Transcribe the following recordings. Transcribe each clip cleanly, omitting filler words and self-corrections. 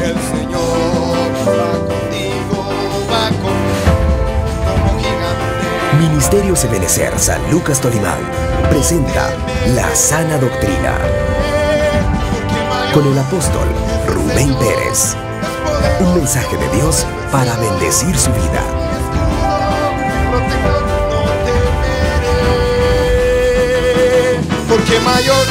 El Señor va contigo, va contigo como gigante. Ministerios Ebenecer San Lucas Tolimán presenta La Sana Doctrina con el apóstol Rubén Pérez. Un mensaje de Dios para bendecir su vida. Porque mayor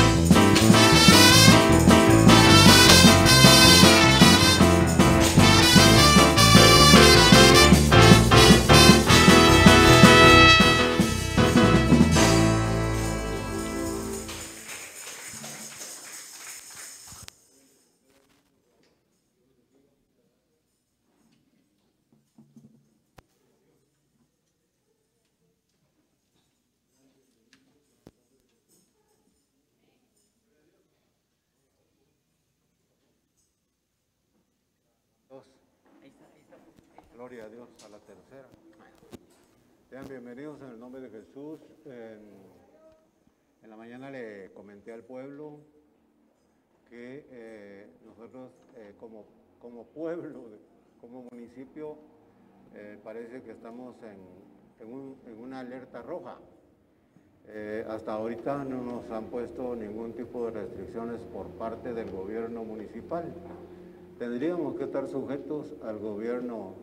Gloria a Dios, a la tercera. Sean bienvenidos en el nombre de Jesús. En la mañana le comenté al pueblo que nosotros como pueblo, como municipio, parece que estamos en una alerta roja. Hasta ahorita no nos han puesto ningún tipo de restricciones por parte del gobierno municipal. Tendríamos que estar sujetos al gobierno,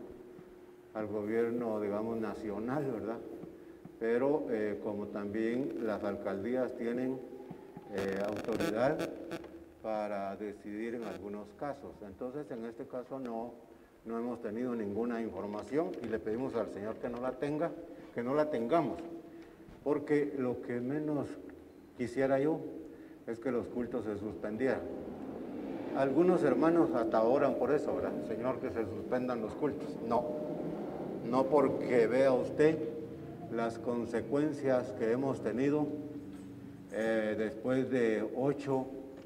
digamos, nacional, ¿verdad? Pero como también las alcaldías tienen autoridad para decidir en algunos casos. Entonces, en este caso no hemos tenido ninguna información y le pedimos al Señor que no la tengamos, porque lo que menos quisiera yo es que los cultos se suspendieran. Algunos hermanos hasta oran por eso, ¿verdad? Señor, que se suspendan los cultos. No porque vea usted las consecuencias que hemos tenido después de 8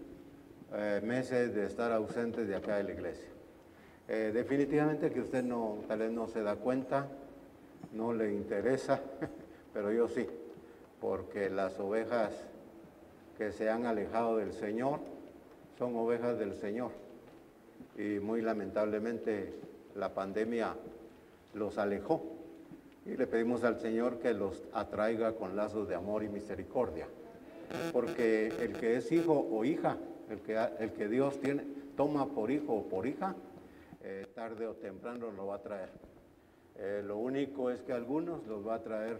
meses de estar ausentes de acá de la iglesia. Definitivamente que usted tal vez no se da cuenta, no le interesa, pero yo sí, porque las ovejas que se han alejado del Señor son ovejas del Señor, y muy lamentablemente la pandemia los alejó, y le pedimos al Señor que los atraiga con lazos de amor y misericordia, porque el que es hijo o hija, el que Dios toma por hijo o por hija, tarde o temprano lo va a traer. Lo único es que a algunos los va a traer,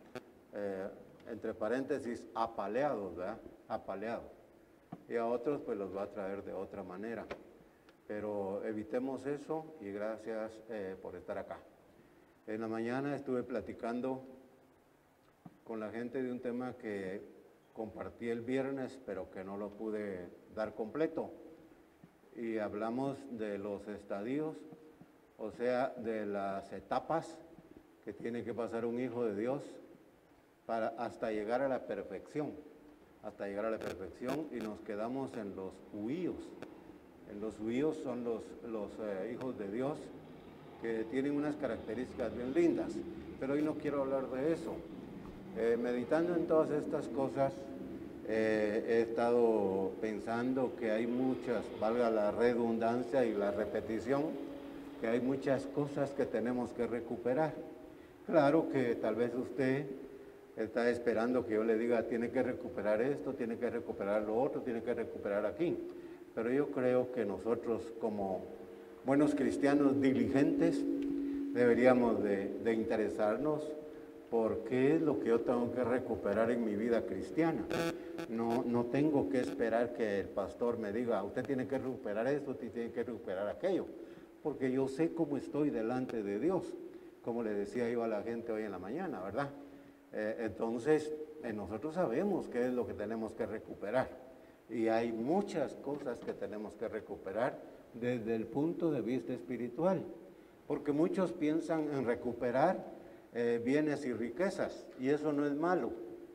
entre paréntesis, apaleados, ¿verdad? Apaleados. Y a otros pues los va a traer de otra manera. Pero evitemos eso, y gracias por estar acá. En la mañana estuve platicando con la gente de un tema que compartí el viernes, pero que no lo pude dar completo. Y hablamos de los estadios, o sea, de las etapas que tiene que pasar un hijo de Dios hasta llegar a la perfección. Y nos quedamos en los huíos. En los huíos son los hijos de Dios, que tienen unas características bien lindas, pero hoy no quiero hablar de eso. Meditando en todas estas cosas, he estado pensando que hay muchas, valga la redundancia y la repetición, que hay muchas cosas que tenemos que recuperar. Claro que tal vez usted está esperando que yo le diga, tiene que recuperar esto, tiene que recuperar lo otro, tiene que recuperar aquí. Pero yo creo que nosotros, como buenos cristianos diligentes, deberíamos de interesarnos por qué es lo que yo tengo que recuperar en mi vida cristiana. No tengo que esperar que el pastor me diga, usted tiene que recuperar esto, usted tiene que recuperar aquello, porque yo sé cómo estoy delante de Dios, como le decía yo a la gente hoy en la mañana, ¿verdad? Entonces, nosotros sabemos qué es lo que tenemos que recuperar, y hay muchas cosas que tenemos que recuperar desde el punto de vista espiritual, porque muchos piensan en recuperar bienes y riquezas, y eso no es malo,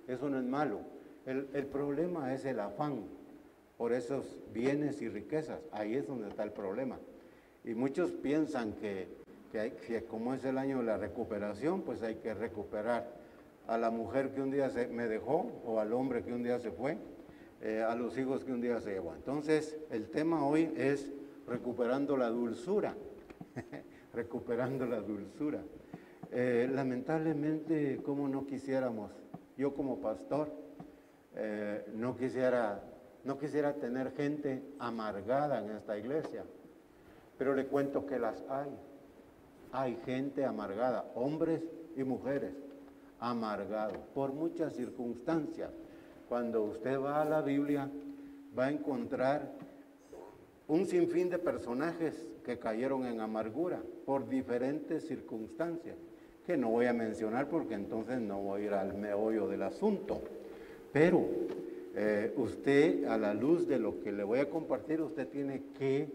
El problema es el afán por esos bienes y riquezas, ahí es donde está el problema. Y muchos piensan que como es el año de la recuperación, pues hay que recuperar a la mujer que un día me dejó, o al hombre que un día se fue, a los hijos que un día se llevó. Entonces, el tema hoy es recuperando la dulzura, recuperando la dulzura. Lamentablemente, como no quisiéramos, yo como pastor, no quisiera tener gente amargada en esta iglesia, pero le cuento que las hay. Hay gente amargada, hombres y mujeres amargados por muchas circunstancias. Cuando usted va a la Biblia, va a encontrar un sinfín de personajes que cayeron en amargura por diferentes circunstancias, que no voy a mencionar porque entonces no voy a ir al meollo del asunto. Pero usted, a la luz de lo que le voy a compartir, usted tiene que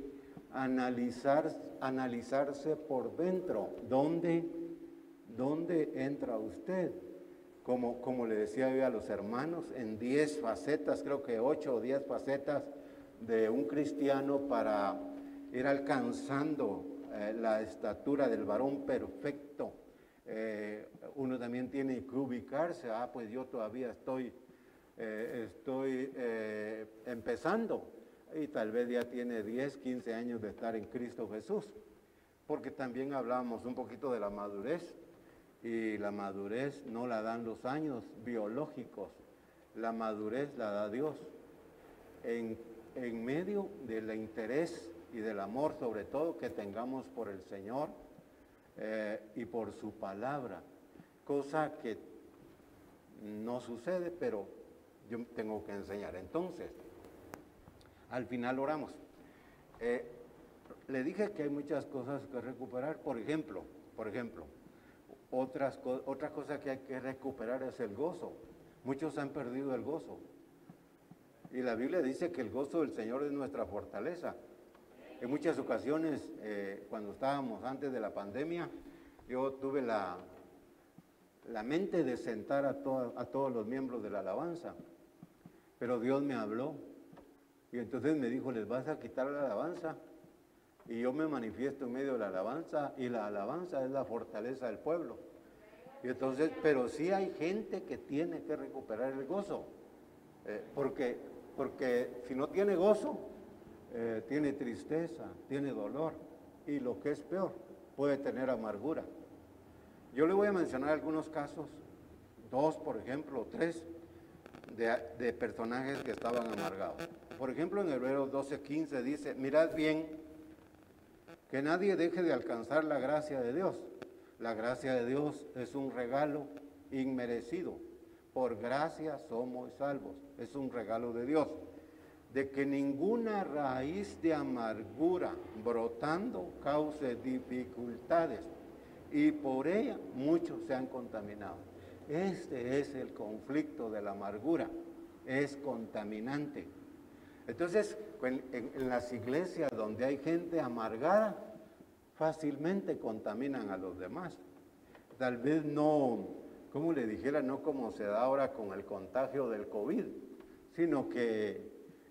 analizarse por dentro. ¿Dónde entra usted? Como le decía yo a los hermanos, en 10 facetas, creo que 8 o 10 facetas de un cristiano para ir alcanzando la estatura del varón perfecto. Uno también tiene que ubicarse, pues yo todavía estoy empezando, y tal vez ya tiene 10, 15 años de estar en Cristo Jesús, porque también hablábamos un poquito de la madurez, y la madurez no la dan los años biológicos, la madurez la da Dios, en medio del interés y del amor, sobre todo, que tengamos por el Señor y por su palabra, cosa que no sucede, pero yo tengo que enseñar. Entonces, al final oramos. Le dije que hay muchas cosas que recuperar. Por ejemplo, otra cosa que hay que recuperar es el gozo. Muchos han perdido el gozo. Y la Biblia dice que el gozo del Señor es nuestra fortaleza. En muchas ocasiones, cuando estábamos antes de la pandemia, yo tuve la mente de sentar a todos los miembros de la alabanza. Pero Dios me habló. Y entonces me dijo, les vas a quitar la alabanza. Y yo me manifiesto en medio de la alabanza, y la alabanza es la fortaleza del pueblo. Y entonces, pero sí hay gente que tiene que recuperar el gozo. Porque si no tiene gozo, tiene tristeza, tiene dolor, y lo que es peor, puede tener amargura. Yo le voy a mencionar algunos casos, 2 por ejemplo, 3, de personajes que estaban amargados. Por ejemplo, en Hebreos 12:15 dice, mirad bien, que nadie deje de alcanzar la gracia de Dios. La gracia de Dios es un regalo inmerecido. Por gracia somos salvos. Es un regalo de Dios. De que ninguna raíz de amargura brotando cause dificultades, y por ella muchos se han contaminado. Este es el conflicto de la amargura. Es contaminante. Entonces, en las iglesias donde hay gente amargada, fácilmente contaminan a los demás. Tal vez no, como le dijera, no como se da ahora con el contagio del COVID, sino que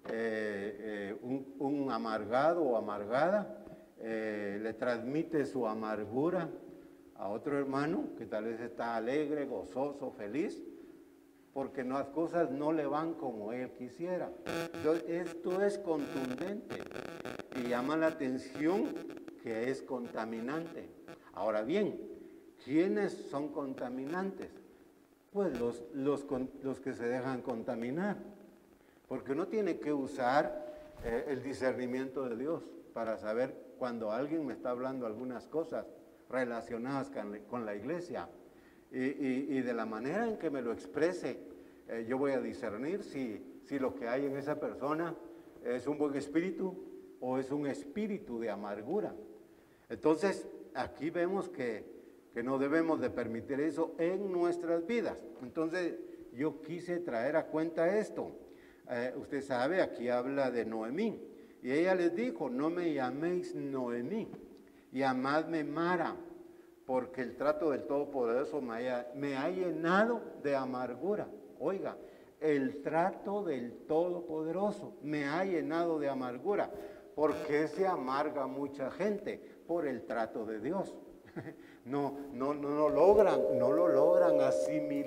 un amargado o amargada le transmite su amargura a otro hermano que tal vez está alegre, gozoso, feliz, porque las cosas no le van como él quisiera. Entonces, esto es contundente y llama la atención que es contaminante. Ahora bien, ¿quiénes son contaminantes? Pues los que se dejan contaminar, porque uno tiene que usar el discernimiento de Dios para saber cuando alguien me está hablando algunas cosas relacionadas con la iglesia. Y de la manera en que me lo exprese, yo voy a discernir si lo que hay en esa persona es un buen espíritu o es un espíritu de amargura. Entonces, aquí vemos que no debemos de permitir eso en nuestras vidas. Entonces, yo quise traer a cuenta esto. Usted sabe, aquí habla de Noemí. Y ella les dijo, no me llaméis Noemí, llamadme Mara, porque el trato del Todopoderoso me ha llenado de amargura. Oiga, el trato del Todopoderoso me ha llenado de amargura. ¿Por qué se amarga mucha gente? Por el trato de Dios. No lo logran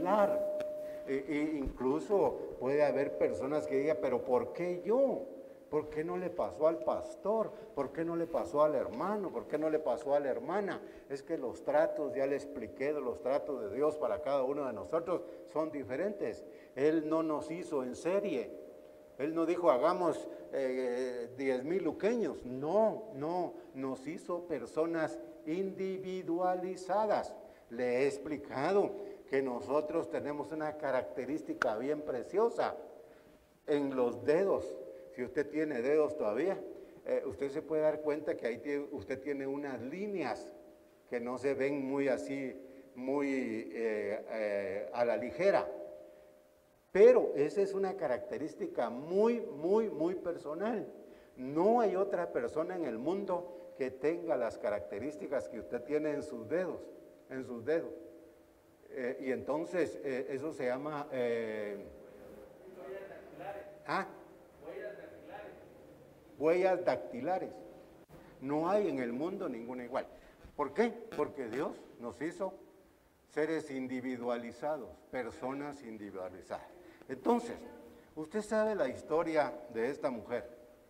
asimilar. Incluso puede haber personas que digan, pero ¿por qué yo? ¿Por qué no le pasó al pastor? ¿Por qué no le pasó al hermano? ¿Por qué no le pasó a la hermana? Es que los tratos, ya le expliqué, de los tratos de Dios para cada uno de nosotros son diferentes. Él no nos hizo en serie. Él no dijo hagamos 10,000 luqueños. No, nos hizo personas individualizadas. Le he explicado que nosotros tenemos una característica bien preciosa en los dedos. Si usted tiene dedos todavía, usted se puede dar cuenta que ahí usted tiene unas líneas que no se ven muy así, muy a la ligera. Pero esa es una característica muy personal. No hay otra persona en el mundo que tenga las características que usted tiene en sus dedos, y entonces eso se llama... huellas dactilares. No hay en el mundo ninguna igual. ¿Por qué? Porque Dios nos hizo seres individualizados, personas individualizadas. Entonces, usted sabe la historia de esta mujer.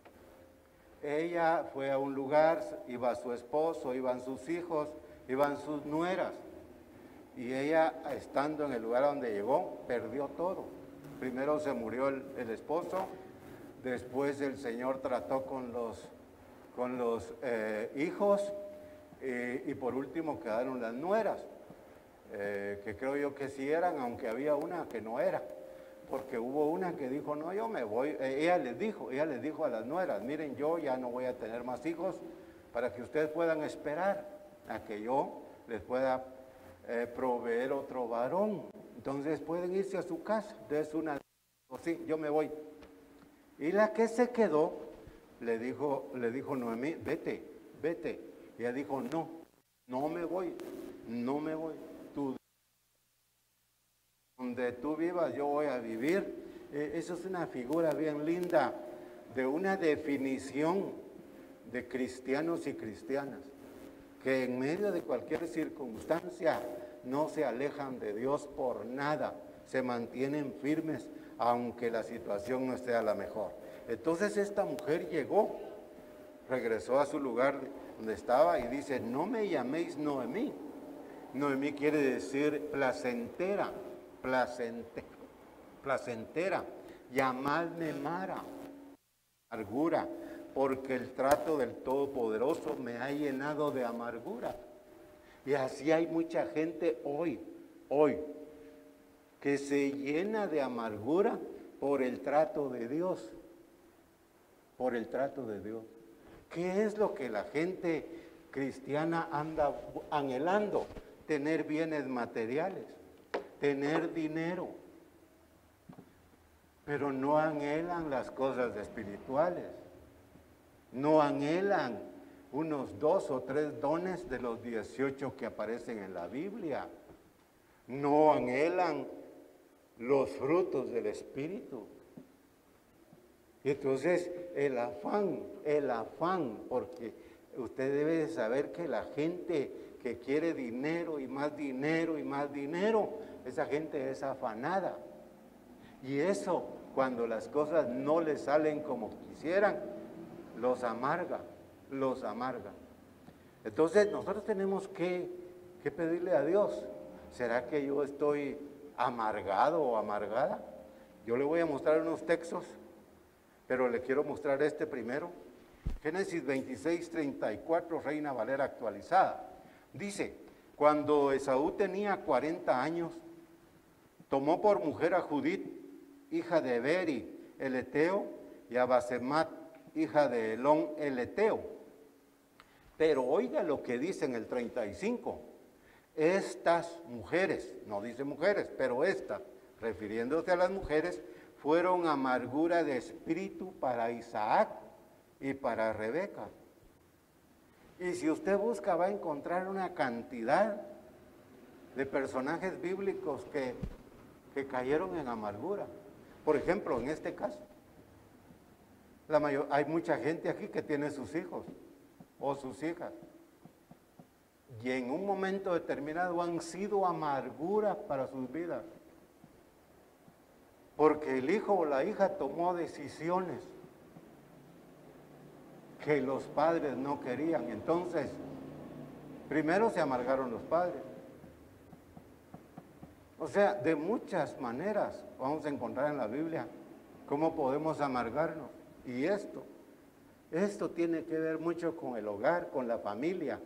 Ella fue a un lugar, iba su esposo, iban sus hijos, iban sus nueras. Y ella, estando en el lugar donde llegó, perdió todo. Primero se murió el esposo, después el Señor trató con los hijos, y por último quedaron las nueras, que creo yo que sí eran, aunque había una que no era, porque hubo una que dijo, no, yo me voy. Ella les dijo a las nueras, miren, yo ya no voy a tener más hijos para que ustedes puedan esperar a que yo les pueda proveer otro varón. Entonces pueden irse a su casa. Entonces una dijo, sí, yo me voy. Y la que se quedó le dijo Noemí, vete. Y ella dijo, no me voy. Donde tú vivas yo voy a vivir. Eso es una figura bien linda de una definición de cristianos y cristianas, que en medio de cualquier circunstancia no se alejan de Dios por nada, se mantienen firmes aunque la situación no esté a la mejor. Entonces esta mujer llegó, regresó a su lugar donde estaba y dice, no me llaméis Noemí. Noemí quiere decir placentera, llamadme Mara, amargura, porque el trato del Todopoderoso me ha llenado de amargura. Y así hay mucha gente hoy, que se llena de amargura por el trato de Dios. ¿Qué es lo que la gente cristiana anda anhelando? Tener bienes materiales, tener dinero, pero no anhelan las cosas espirituales, no anhelan unos 2 o 3 dones de los 18 que aparecen en la Biblia, no anhelan los frutos del Espíritu. Entonces el afán, porque usted debe de saber que la gente que quiere dinero y más dinero y más dinero, esa gente es afanada. Y eso, cuando las cosas no les salen como quisieran, los amarga. Entonces nosotros tenemos que pedirle a Dios, ¿será que yo estoy amargado o amargada? Yo le voy a mostrar unos textos, pero le quiero mostrar este primero. Génesis 26:34, Reina Valera actualizada. Dice, cuando Esaú tenía 40 años, tomó por mujer a Judith, hija de Beri, el eteo, y a Basemat, hija de Elón, el eteo. Pero oiga lo que dice en el 35. Estas mujeres, no dice mujeres, pero estas, refiriéndose a las mujeres, fueron amargura de espíritu para Isaac y para Rebeca. Y si usted busca, va a encontrar una cantidad de personajes bíblicos que cayeron en amargura. Por ejemplo, en este caso, hay mucha gente aquí que tiene sus hijos o sus hijas, y en un momento determinado han sido amargura para sus vidas, porque el hijo o la hija tomó decisiones que los padres no querían. Entonces, primero se amargaron los padres. O sea, de muchas maneras vamos a encontrar en la Biblia cómo podemos amargarnos. Y esto tiene que ver mucho con el hogar, con la familia.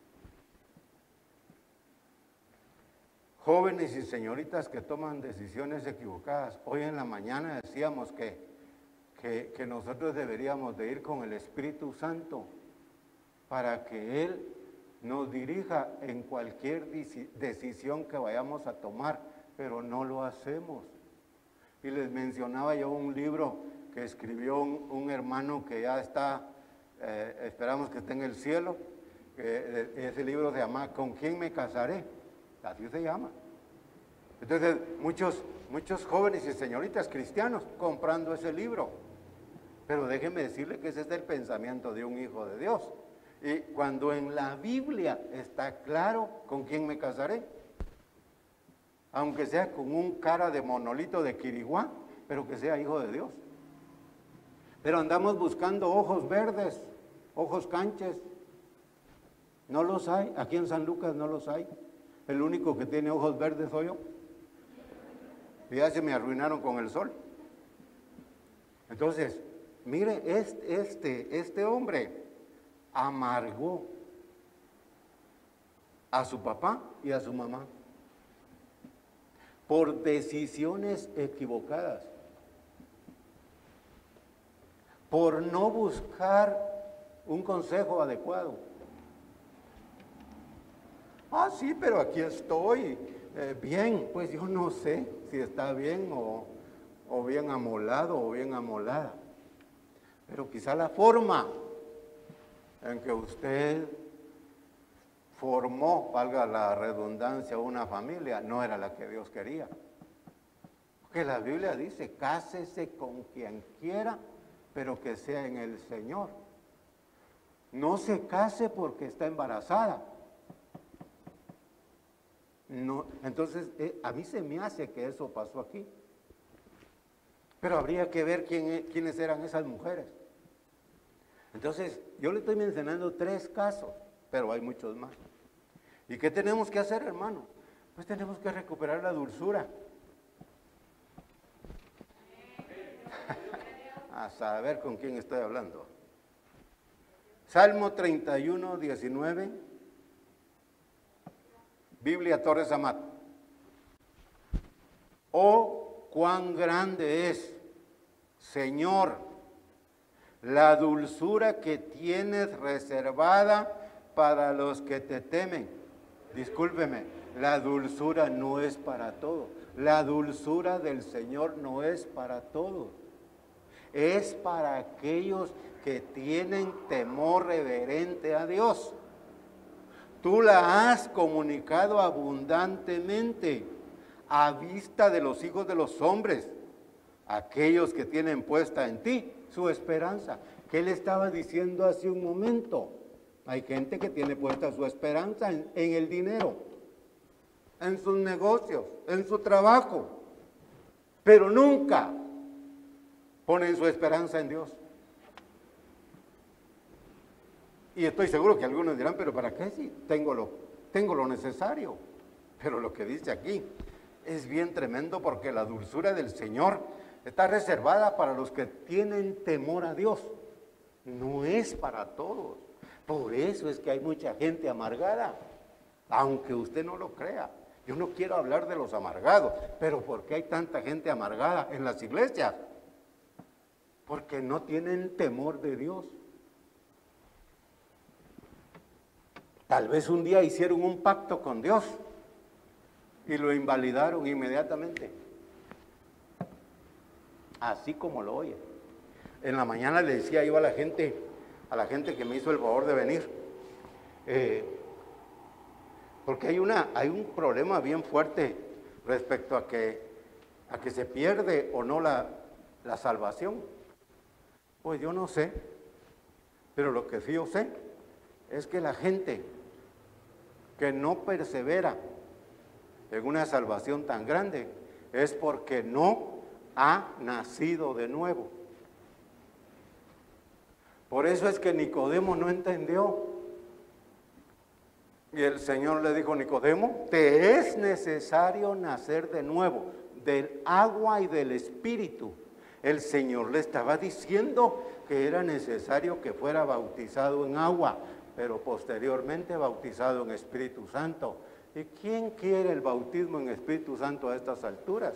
Jóvenes y señoritas que toman decisiones equivocadas. Hoy en la mañana decíamos que nosotros deberíamos de ir con el Espíritu Santo para que Él nos dirija en cualquier decisión que vayamos a tomar, pero no lo hacemos. Y les mencionaba yo un libro que escribió un hermano que ya está, esperamos que esté en el cielo. Ese libro se llama ¿Con quién me casaré? Así se llama. Entonces, muchos jóvenes y señoritas cristianos comprando ese libro. Pero déjeme decirle que ese es el pensamiento de un hijo de Dios. Y cuando en la Biblia está claro con quién me casaré, aunque sea con un cara de monolito de Quiriguá, pero que sea hijo de Dios. Pero andamos buscando ojos verdes, ojos canches. No los hay, aquí en San Lucas no los hay. El único que tiene ojos verdes soy yo. Y ya se me arruinaron con el sol. Entonces, mire, este hombre amargó a su papá y a su mamá por decisiones equivocadas, por no buscar un consejo adecuado. Ah, sí, pero aquí estoy, bien, pues yo no sé si está bien o bien amolado o bien amolada, pero quizá la forma en que usted formó, valga la redundancia, una familia, no era la que Dios quería. Porque la Biblia dice, cásese con quien quiera, pero que sea en el Señor. No se case porque está embarazada. No, entonces, a mí se me hace que eso pasó aquí. Pero habría que ver quiénes eran esas mujeres. Entonces, yo le estoy mencionando 3 casos, pero hay muchos más. ¿Y qué tenemos que hacer, hermano? Pues tenemos que recuperar la dulzura. A saber con quién estoy hablando. Salmo 31, 19. Biblia Torres Amat. Oh, cuán grande es, Señor, la dulzura que tienes reservada para los que te temen. Discúlpeme, la dulzura no es para todos. La dulzura del Señor no es para todos. Es para aquellos que tienen temor reverente a Dios. Tú la has comunicado abundantemente a vista de los hijos de los hombres, aquellos que tienen puesta en ti su esperanza. ¿Qué le estaba diciendo hace un momento? Hay gente que tiene puesta su esperanza en el dinero, en sus negocios, en su trabajo, pero nunca ponen su esperanza en Dios. Y estoy seguro que algunos dirán, pero ¿para qué si tengo lo necesario? Pero lo que dice aquí es bien tremendo, porque la dulzura del Señor está reservada para los que tienen temor a Dios. No es para todos. Por eso es que hay mucha gente amargada, aunque usted no lo crea. Yo no quiero hablar de los amargados, pero ¿por qué hay tanta gente amargada en las iglesias? Porque no tienen temor de Dios. Tal vez un día hicieron un pacto con Dios y lo invalidaron inmediatamente. Así como lo oye. En la mañana le decía yo a la gente que me hizo el favor de venir, porque hay un problema bien fuerte respecto a que se pierde o no la salvación. Pues yo no sé, pero lo que sí yo sé es que la gente que no persevera en una salvación tan grande es porque no ha nacido de nuevo. Por eso es que Nicodemo no entendió. Y el Señor le dijo: Nicodemo, te es necesario nacer de nuevo, del agua y del Espíritu. El Señor le estaba diciendo que era necesario que fuera bautizado en agua, pero posteriormente bautizado en Espíritu Santo. ¿Y quién quiere el bautismo en Espíritu Santo a estas alturas?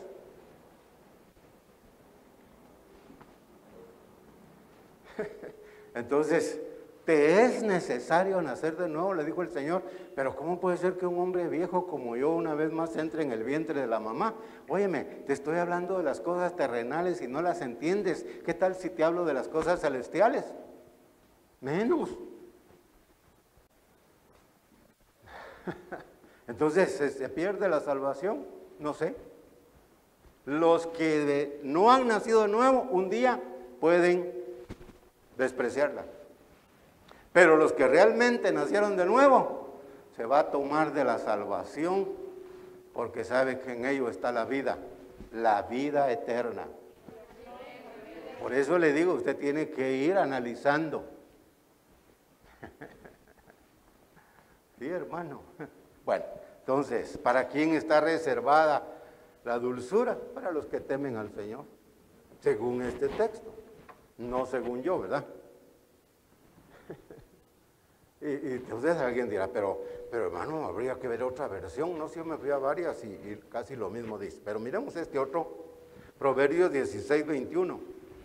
Entonces, te es necesario nacer de nuevo, le dijo el Señor. Pero ¿cómo puede ser que un hombre viejo como yo una vez más entre en el vientre de la mamá? Óyeme, te estoy hablando de las cosas terrenales y no las entiendes. ¿Qué tal si te hablo de las cosas celestiales? Menos. Entonces, ¿se pierde la salvación? No sé. Los que no han nacido de nuevo, un día pueden despreciarla. Pero los que realmente nacieron de nuevo, se va a tomar de la salvación, porque sabe que en ello está la vida eterna. Por eso le digo, usted tiene que ir analizando. Sí, hermano. Bueno, entonces, ¿para quién está reservada la dulzura? Para los que temen al Señor, según este texto, no según yo, ¿verdad? Y entonces alguien dirá, pero hermano, habría que ver otra versión. No, si yo me fui a varias y casi lo mismo dice. Pero miremos este otro, Proverbios 16, 21.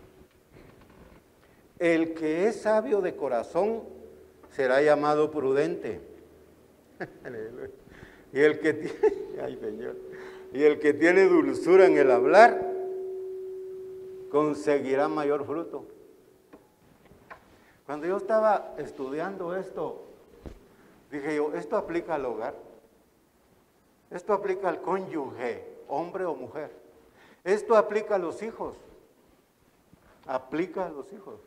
El que es sabio de corazón será llamado prudente. Y el que tiene, ay Señor, y el que tiene dulzura en el hablar, conseguirá mayor fruto. Cuando yo estaba estudiando esto, dije yo, esto aplica al hogar, esto aplica al cónyuge, hombre o mujer, esto aplica a los hijos, aplica a los hijos.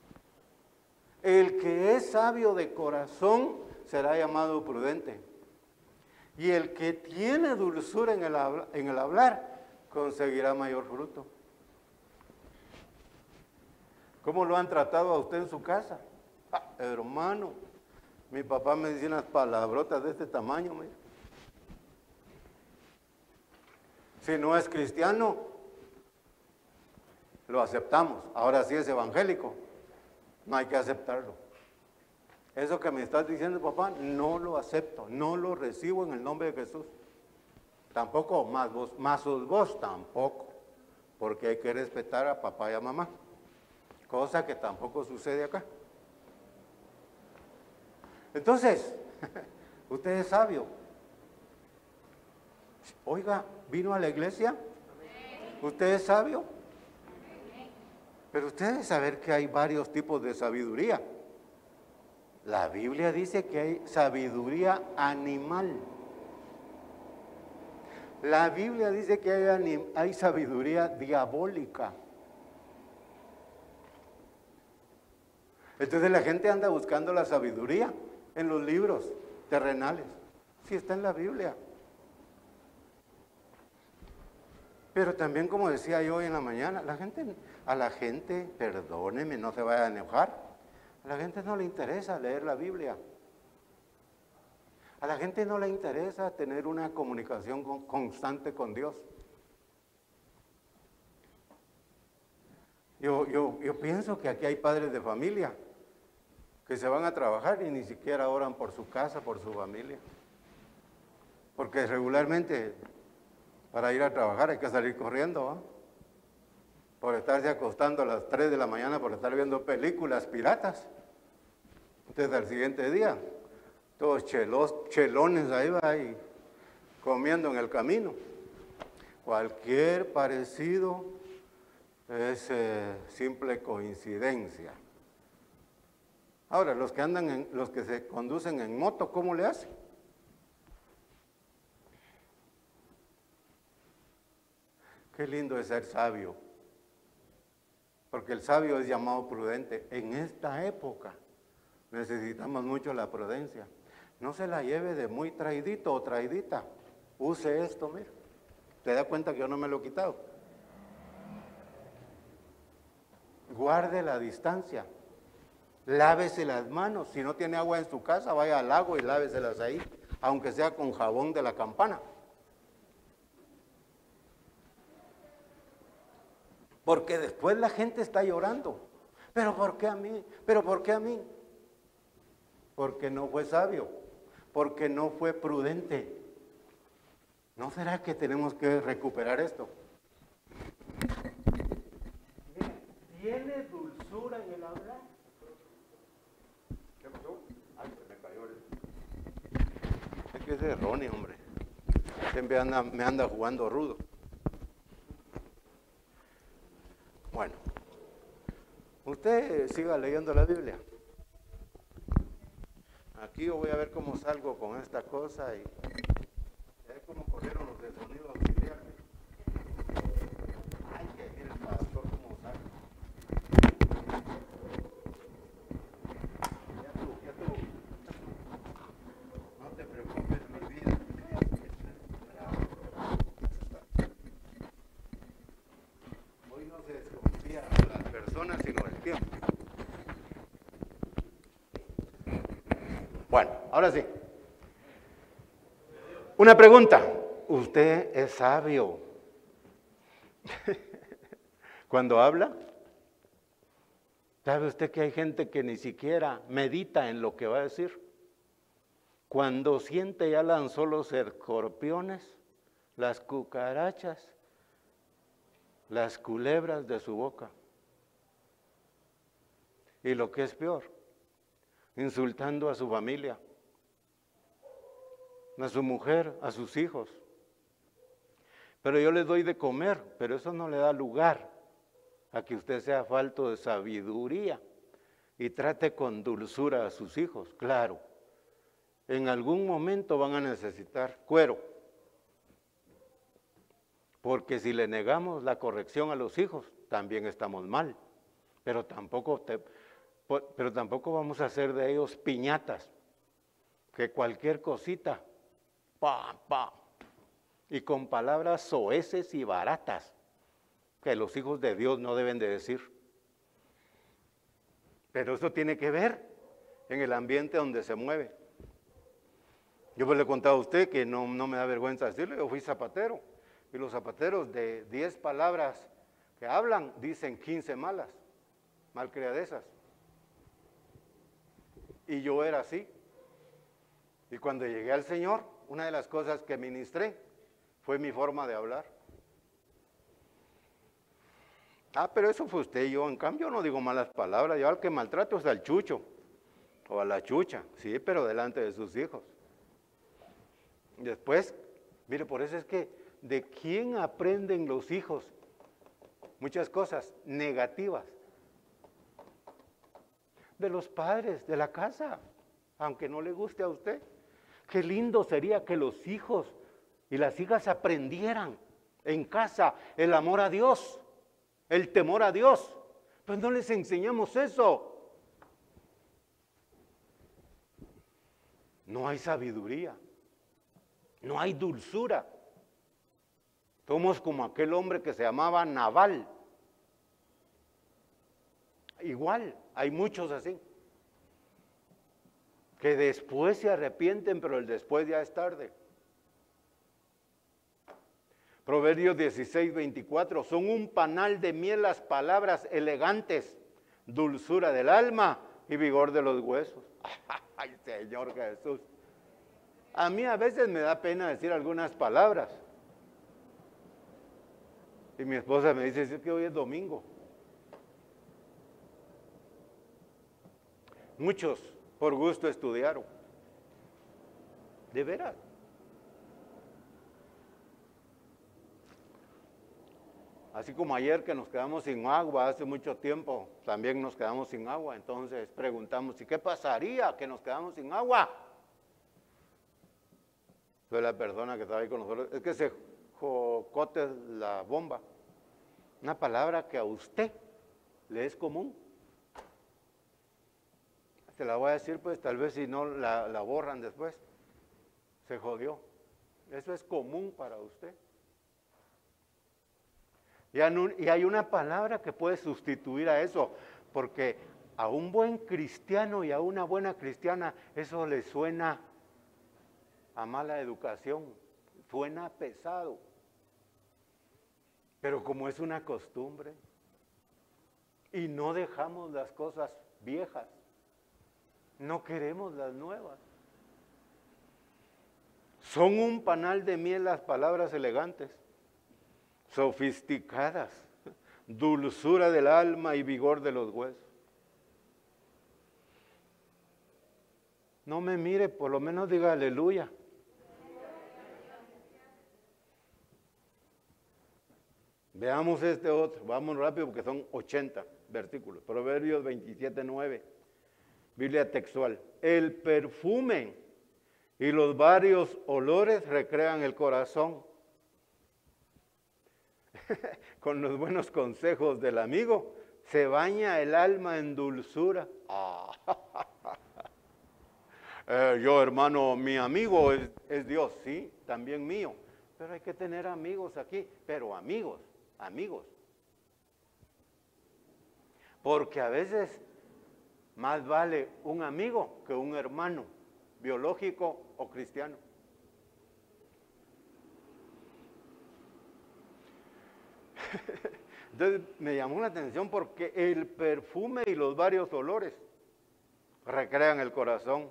El que es sabio de corazón será llamado prudente, y el que tiene dulzura en el hablar conseguirá mayor fruto. ¿Cómo lo han tratado a usted en su casa? Hermano, mi papá me decía unas palabrotas de este tamaño. Mira. Si no es cristiano, lo aceptamos. Ahora sí es evangélico, no hay que aceptarlo. Eso que me estás diciendo, papá, no lo acepto, no lo recibo en el nombre de Jesús. Tampoco más vos tampoco, porque hay que respetar a papá y a mamá. Cosa que tampoco sucede acá. Entonces, usted es sabio. Oiga, ¿vino a la iglesia? ¿Usted es sabio? Pero usted debe saber que hay varios tipos de sabiduría. La Biblia dice que hay sabiduría animal. La Biblia dice que hay sabiduría diabólica. Entonces la gente anda buscando la sabiduría en los libros terrenales. Sí, está en la Biblia. Pero también, como decía yo hoy en la mañana, a la gente, perdóneme, no se vaya a enojar, a la gente no le interesa leer la Biblia. A la gente no le interesa tener una comunicación constante con Dios. Yo pienso que aquí hay padres de familia que se van a trabajar y ni siquiera oran por su casa, por su familia. Porque regularmente para ir a trabajar hay que salir corriendo, ¿no? Por estarse acostando a las 3 de la mañana, por estar viendo películas piratas. Entonces al siguiente día, todos chelones ahí va y comiendo en el camino. Cualquier parecido es simple coincidencia. Ahora, los que se conducen en moto, ¿cómo le hacen? Qué lindo es ser sabio, porque el sabio es llamado prudente. En esta época necesitamos mucho la prudencia. No se la lleve de muy traidito o traidita. Use esto, mira. ¿Te das cuenta que yo no me lo he quitado? Guarde la distancia. Lávese las manos. Si no tiene agua en su casa, vaya al lago y láveselas ahí, aunque sea con jabón de la campana. Porque después la gente está llorando. ¿Pero por qué a mí? ¿Pero por qué a mí? Porque no fue sabio, porque no fue prudente. ¿No será que tenemos que recuperar esto? ¿Tiene dulzura en el hablar? ¿Qué pasó? Ay, se me cayó el... Es que ese es Ronnie, hombre. Siempre me anda jugando rudo. Bueno, usted siga leyendo la Biblia. Aquí yo voy a ver cómo salgo con esta cosa y a ver cómo corrieron los de sonido auxiliar. Ay, que mire el pastor cómo sale. Ya tú. No te preocupes, mi vida. Hoy no se desconfía de las personas, sino del tiempo. Bueno, ahora sí. Una pregunta. ¿Usted es sabio cuando habla? ¿Sabe usted que hay gente que ni siquiera medita en lo que va a decir? Cuando siente ya lanzó los escorpiones, las cucarachas, las culebras de su boca. Y lo que es peor, insultando a su familia, a su mujer, a sus hijos. Pero yo le doy de comer, pero eso no le da lugar a que usted sea falto de sabiduría y trate con dulzura a sus hijos. Claro, en algún momento van a necesitar cuero, porque si le negamos la corrección a los hijos, también estamos mal, pero tampoco vamos a hacer de ellos piñatas, que cualquier cosita, pa, pa, y con palabras soeces y baratas, que los hijos de Dios no deben de decir. Pero eso tiene que ver en el ambiente donde se mueve. Yo pues le he contado a usted que no me da vergüenza decirle, yo fui zapatero, y los zapateros de 10 palabras que hablan, dicen 15 malas, malcriadezas. Y yo era así. Y cuando llegué al Señor, una de las cosas que ministré fue mi forma de hablar. Ah, pero eso fue usted. Yo, en cambio, no digo malas palabras. Yo al que maltrato es al chucho o a la chucha. Sí, pero delante de sus hijos. Después, mire, por eso es que ¿de quién aprenden los hijos? Muchas cosas negativas. De los padres, de la casa, aunque no le guste a usted. Qué lindo sería que los hijos y las hijas aprendieran en casa el amor a Dios, el temor a Dios. Pues no les enseñamos eso. No hay sabiduría, no hay dulzura. Somos como aquel hombre que se llamaba Nabal. Igual, hay muchos así, que después se arrepienten, pero el después ya es tarde. Proverbios 16:24, son un panal de miel las palabras elegantes, dulzura del alma y vigor de los huesos. Ay, Señor Jesús. A mí a veces me da pena decir algunas palabras. Y mi esposa me dice, es que hoy es domingo. Muchos por gusto estudiaron. De veras. Así como ayer que nos quedamos sin agua, hace mucho tiempo también nos quedamos sin agua. Entonces preguntamos, ¿y qué pasaría que nos quedamos sin agua? Fue la persona que estaba ahí con nosotros, es que se jocote la bomba. Una palabra que a usted le es común. Se la voy a decir, pues tal vez si no la borran después. Se jodió. Eso es común para usted. Y hay una palabra que puede sustituir a eso, porque A un buen cristiano y a una buena cristiana eso le suena a mala educación, suena pesado. Pero como es una costumbre y no dejamos las cosas viejas, no queremos las nuevas. Son un panal de miel las palabras elegantes, sofisticadas, dulzura del alma y vigor de los huesos. No me mire, por lo menos diga aleluya. Veamos este otro, vamos rápido porque son 80 versículos. Proverbios 27:9, Biblia textual. El perfume y los varios olores recrean el corazón. Con los buenos consejos del amigo se baña el alma en dulzura. Yo, hermano, mi amigo es Dios, sí, también mío. Pero hay que tener amigos aquí, pero amigos. Porque a veces más vale un amigo que un hermano, biológico o cristiano. Entonces me llamó la atención porque el perfume y los varios olores recrean el corazón.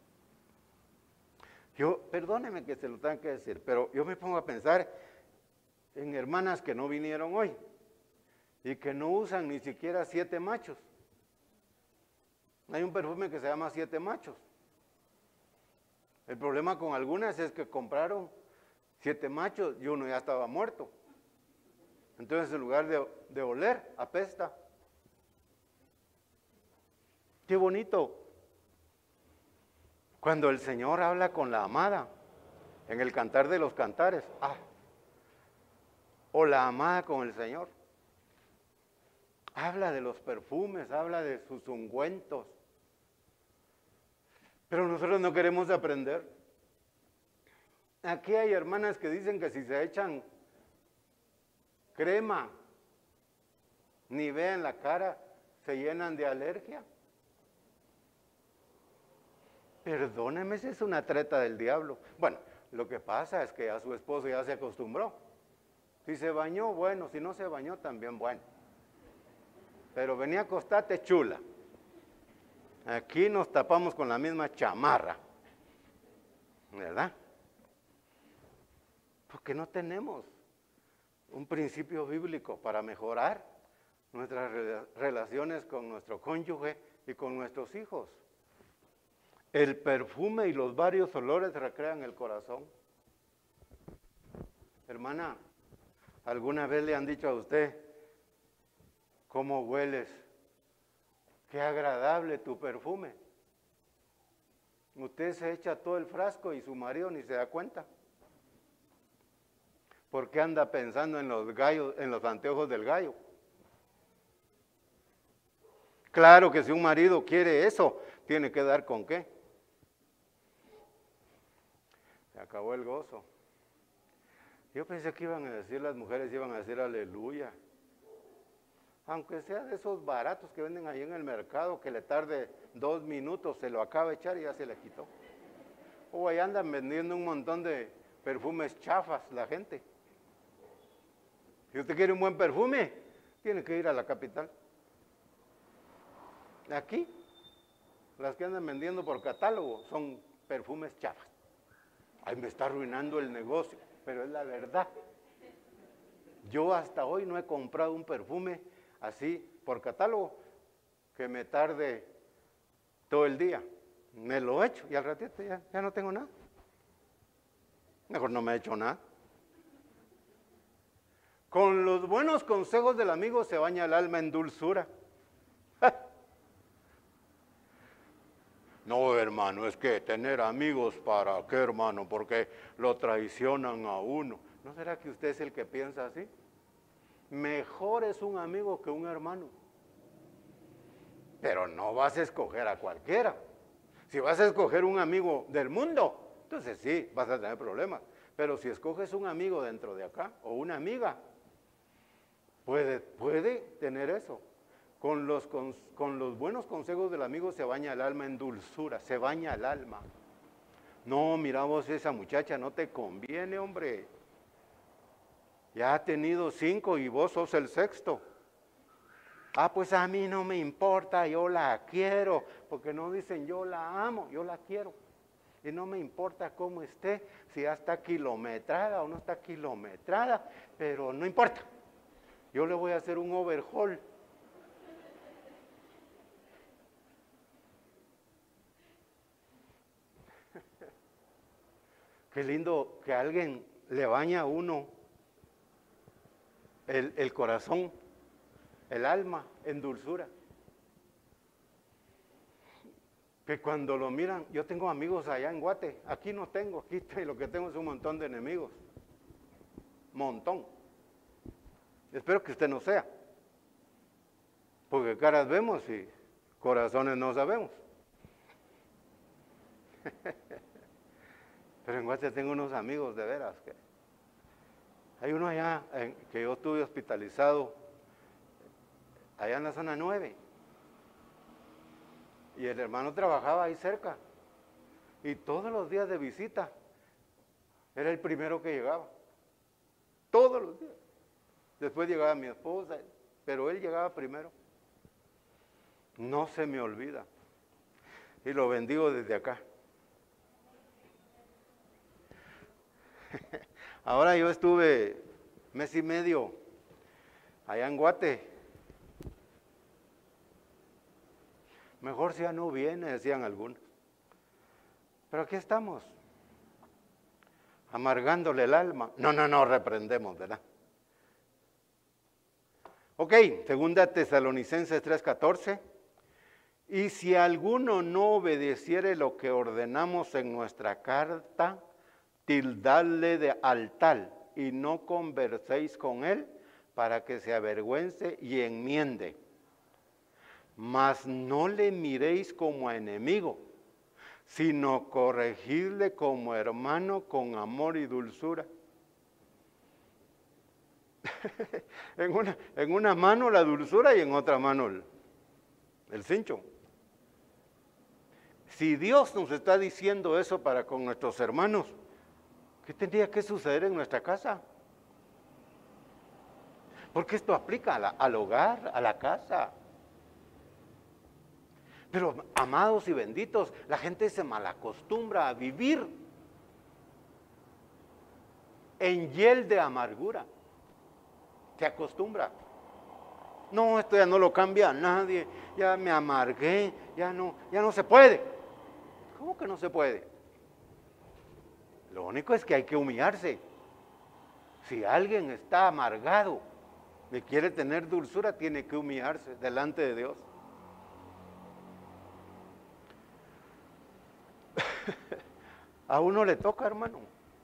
Perdóneme que se lo tenga que decir, pero yo me pongo a pensar en hermanas que no vinieron hoy y que no usan ni siquiera 7 machos. Hay un perfume que se llama 7 machos. El problema con algunas es que compraron 7 machos y uno ya estaba muerto. Entonces en lugar de oler, apesta. Qué bonito cuando el Señor habla con la amada en el Cantar de los Cantares. O la amada con el Señor. Habla de los perfumes, habla de sus ungüentos. Pero nosotros no queremos aprender. Aquí hay hermanas que dicen que si se echan crema, ni vean la cara, se llenan de alergia. Perdóneme, esa es una treta del diablo. Bueno, lo que pasa es que a su esposo ya se acostumbró. Si se bañó, bueno, si no se bañó, también bueno. Pero venía a acostarte chula. Aquí nos tapamos con la misma chamarra, ¿verdad? Porque no tenemos un principio bíblico para mejorar nuestras relaciones con nuestro cónyuge y con nuestros hijos. El perfume y los varios olores recrean el corazón. Hermana, ¿alguna vez le han dicho a usted cómo hueles? Qué agradable tu perfume. Usted se echa todo el frasco y su marido ni se da cuenta. Porque anda pensando en los gallos, en los anteojos del gallo. Claro que si un marido quiere eso, tiene que dar con qué. Se acabó el gozo. Yo pensé que iban a decir, las mujeres iban a decir aleluya. Aunque sea de esos baratos que venden ahí en el mercado, que le tarde 2 minutos, se lo acaba de echar y ya se le quitó. O ahí andan vendiendo un montón de perfumes chafas la gente. Si usted quiere un buen perfume, tiene que ir a la capital. Aquí, las que andan vendiendo por catálogo son perfumes chafas. Ay, me está arruinando el negocio, pero es la verdad. Yo hasta hoy no he comprado un perfume así por catálogo que me tarde todo el día. Me lo echo y al ratito ya no tengo nada. Mejor no me he hecho nada. Con los buenos consejos del amigo se baña el alma en dulzura. No, hermano, es que tener amigos, ¿para qué, hermano? Porque lo traicionan a uno. ¿No será que usted es el que piensa así? Mejor es un amigo que un hermano. Pero no vas a escoger a cualquiera. Si vas a escoger un amigo del mundo, entonces sí, vas a tener problemas. Pero si escoges un amigo dentro de acá, o una amiga, puede tener eso. Con los buenos consejos del amigo se baña el alma en dulzura, se baña el alma. No, mira vos, esa muchacha no te conviene, hombre. Ya ha tenido 5 y vos sos el 6º. Ah, pues a mí no me importa, yo la quiero, porque no dicen yo la amo, yo la quiero. Y no me importa cómo esté, si ya está kilometrada o no está kilometrada, pero no importa. Yo le voy a hacer un overhaul. Qué lindo que alguien le baña a uno el corazón, el alma en dulzura. Que cuando lo miran, yo tengo amigos allá en Guate, aquí no tengo, aquí lo que tengo es un montón de enemigos. Montón. Espero que usted no sea. Porque caras vemos y corazones no sabemos. Pero en Guate tengo unos amigos de veras que... Hay uno allá que yo estuve hospitalizado, allá en la zona 9. Y el hermano trabajaba ahí cerca. Y todos los días de visita, era el primero que llegaba. Todos los días. Después llegaba mi esposa, pero él llegaba primero. No se me olvida. Y lo bendigo desde acá. Ahora yo estuve 1 mes y medio allá en Guate. Mejor si ya no viene, decían algunos. Pero aquí estamos, amargándole el alma. No, reprendemos, ¿verdad? Ok, 2 Tesalonicenses 3:14. Y si alguno no obedeciere lo que ordenamos en nuestra carta, tildadle de al tal y no converséis con él para que se avergüence y enmiende. Mas no le miréis como a enemigo, sino corregidle como hermano con amor y dulzura. en una mano la dulzura y en otra mano el cincho. Si Dios nos está diciendo eso para con nuestros hermanos, ¿qué tendría que suceder en nuestra casa? Porque esto aplica al hogar, a la casa. Pero amados y benditos, la gente se malacostumbra a vivir en hiel de amargura. Se acostumbra. No, esto ya no lo cambia nadie, ya me amargué, ya no se puede. ¿Cómo que no se puede? Lo único es que hay que humillarse. Si alguien está amargado y quiere tener dulzura, tiene que humillarse delante de Dios. A uno le toca, hermano.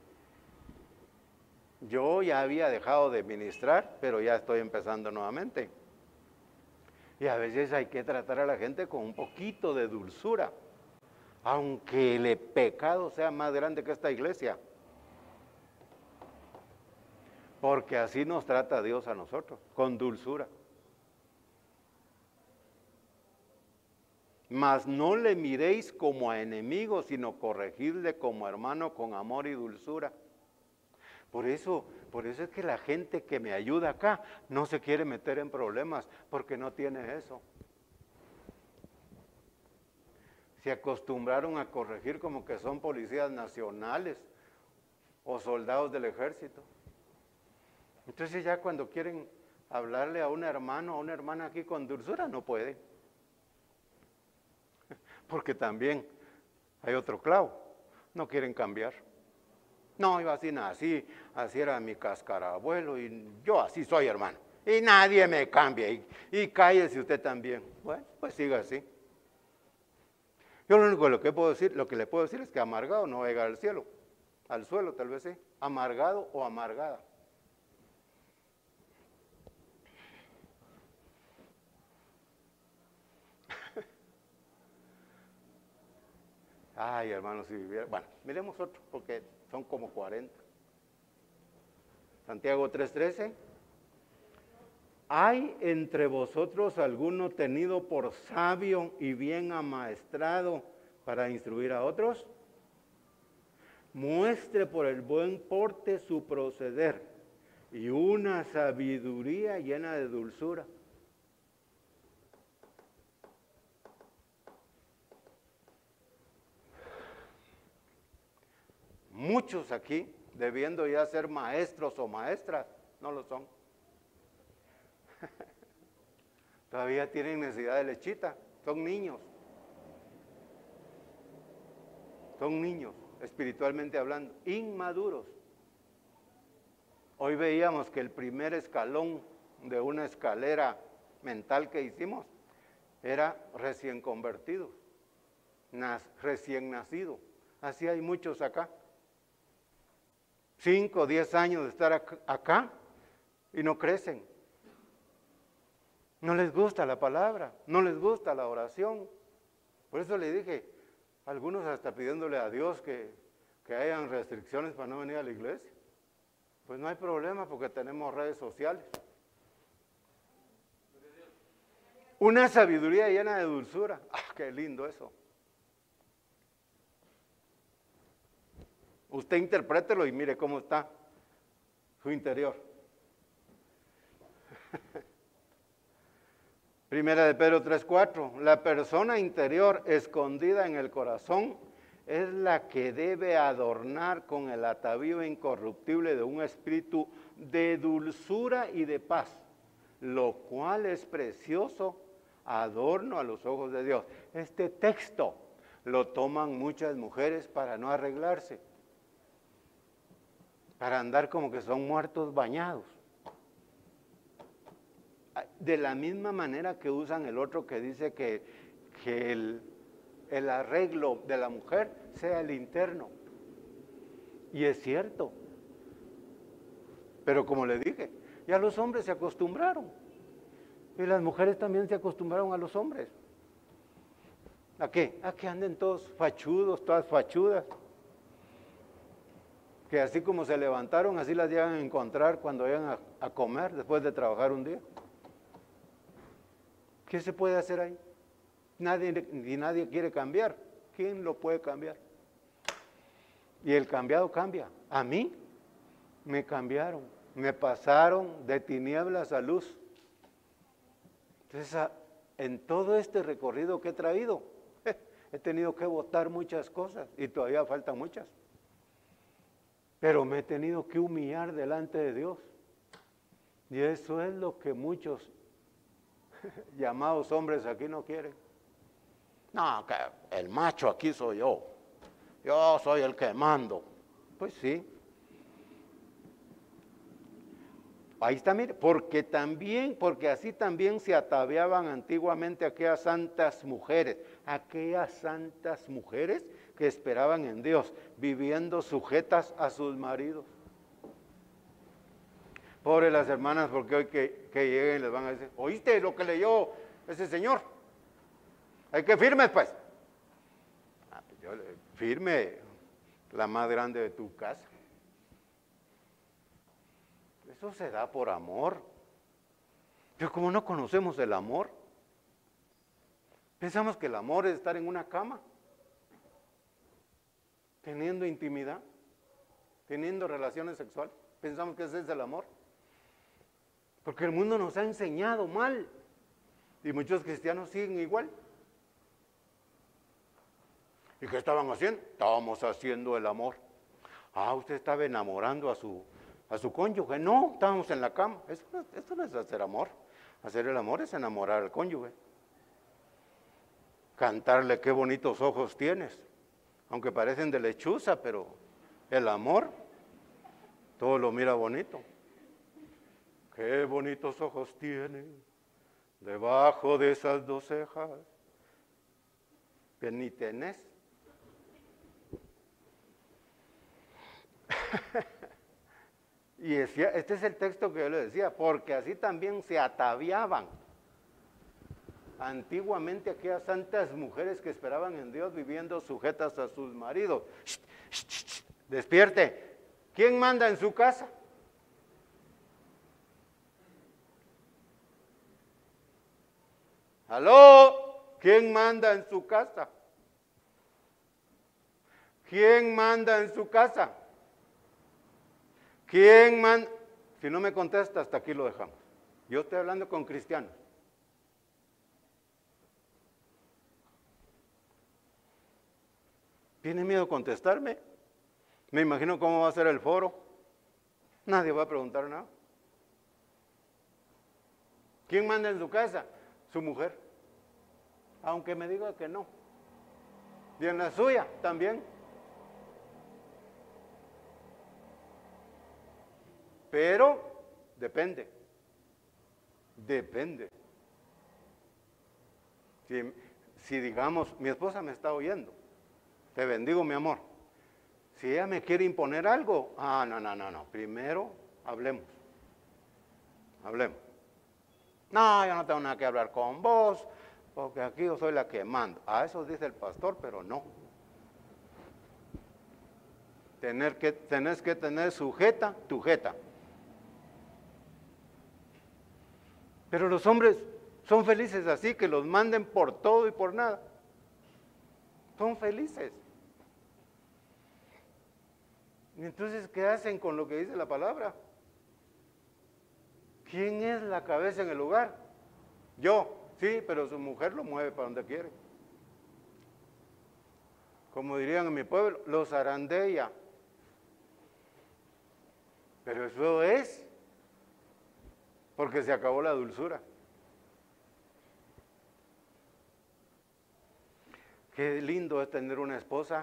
Yo ya había dejado de ministrar, pero ya estoy empezando nuevamente. Y a veces hay que tratar a la gente con un poquito de dulzura, aunque el pecado sea más grande que esta iglesia. Porque así nos trata Dios a nosotros, con dulzura. Mas no le miréis como a enemigo, sino corregidle como hermano con amor y dulzura. Por eso es que la gente que me ayuda acá no se quiere meter en problemas, porque no tiene eso. Se acostumbraron a corregir como que son policías nacionales o soldados del ejército. Entonces ya cuando quieren hablarle a un hermano o a una hermana aquí con dulzura, no puede. Porque también hay otro clavo, no quieren cambiar. No, yo así nací, así era mi cascarabuelo y yo así soy, hermano. Y nadie me cambia y cállese usted también. Bueno, pues siga así. Yo lo único que le puedo decir es que amargado no va a llegar al cielo, al suelo tal vez sí, amargado o amargada. Ay, hermano, si viviera... Bueno, miremos otro, porque son como 40. Santiago 3:13. ¿hay entre vosotros alguno tenido por sabio y bien amaestrado para instruir a otros? Muestre por el buen porte su proceder y una sabiduría llena de dulzura. Muchos aquí, debiendo ya ser maestros o maestras, no lo son. Todavía tienen necesidad de lechita, son niños. Son niños, espiritualmente hablando, inmaduros. Hoy veíamos que el primer escalón de una escalera mental que hicimos era recién convertido, recién nacido. Así hay muchos acá. 5 o 10 años de estar acá y no crecen. No les gusta la palabra, no les gusta la oración. Por eso le dije, algunos hasta pidiéndole a Dios que hayan restricciones para no venir a la iglesia. Pues no hay problema porque tenemos redes sociales. Una sabiduría llena de dulzura. ¡Ah, qué lindo eso! Usted interprételo y mire cómo está su interior. Primera de Pedro 3:4. La persona interior escondida en el corazón es la que debe adornar con el atavío incorruptible de un espíritu de dulzura y de paz, lo cual es precioso adorno a los ojos de Dios. Este texto lo toman muchas mujeres para no arreglarse, para andar como que son muertos bañados. De la misma manera que usan el otro que dice que el arreglo de la mujer sea el interno. Y es cierto. Pero como le dije, ya los hombres se acostumbraron. Y las mujeres también se acostumbraron a los hombres. ¿A qué? A que anden todos fachudos, todas fachudas. Que así como se levantaron, así las llegan a encontrar cuando vayan a comer después de trabajar un día. ¿Qué se puede hacer ahí? Nadie quiere cambiar. ¿Quién lo puede cambiar? Y el cambiado cambia. A mí me cambiaron, me pasaron de tinieblas a luz. Entonces, en todo este recorrido que he traído, he tenido que botar muchas cosas y todavía faltan muchas. Pero me he tenido que humillar delante de Dios. Y eso es lo que muchos llamados hombres aquí no quieren. No, que el macho aquí soy yo. Yo soy el que mando. Pues sí. Ahí está, mire, porque así también se ataviaban antiguamente aquellas santas mujeres que esperaban en Dios, viviendo sujetas a sus maridos. Pobres las hermanas, porque hoy que lleguen les van a decir, ¿oíste lo que leyó ese señor? Hay que firmes, pues. Firme la más grande de tu casa. Eso se da por amor. Pero como no conocemos el amor, pensamos que el amor es estar en una cama, teniendo intimidad, teniendo relaciones sexuales. Pensamos que ese es el amor. Porque el mundo nos ha enseñado mal. Y muchos cristianos siguen igual. ¿Y qué estaban haciendo? Estábamos haciendo el amor. Ah, usted estaba enamorando a su cónyuge. No, estábamos en la cama. Eso no es hacer amor. Hacer el amor es enamorar al cónyuge. Cantarle qué bonitos ojos tienes. Aunque parecen de lechuza, pero el amor, todo lo mira bonito. Qué bonitos ojos tiene debajo de esas 2 cejas. Que ni tenés. Y decía, este es el texto que yo le decía, porque así también se ataviaban antiguamente aquellas santas mujeres que esperaban en Dios viviendo sujetas a sus maridos. Despierte. ¿Quién manda en su casa? ¿Aló? ¿Quién manda en su casa? ¿Quién manda en su casa? ¿Quién manda? Si no me contesta, hasta aquí lo dejamos. Yo estoy hablando con cristianos. ¿Tiene miedo a contestarme? Me imagino cómo va a ser el foro. Nadie va a preguntar nada. ¿Quién manda en su casa? Su mujer. Aunque me diga que no. Y en la suya también. Pero depende. Depende. Si digamos, mi esposa me está oyendo. Te bendigo, mi amor. Si ella me quiere imponer algo, no. Primero, hablemos. Hablemos. No, yo no tengo nada que hablar con vos, porque aquí yo soy la que mando. A eso dice el pastor, pero no. Tenés que tener sujeta tu jeta. Pero los hombres son felices así, que los manden por todo y por nada. Son felices. Y entonces, ¿qué hacen con lo que dice la palabra? ¿Quién es la cabeza en el hogar? Yo, sí, pero su mujer lo mueve para donde quiere. Como dirían en mi pueblo, los zarandea. Pero eso es porque se acabó la dulzura. Qué lindo es tener una esposa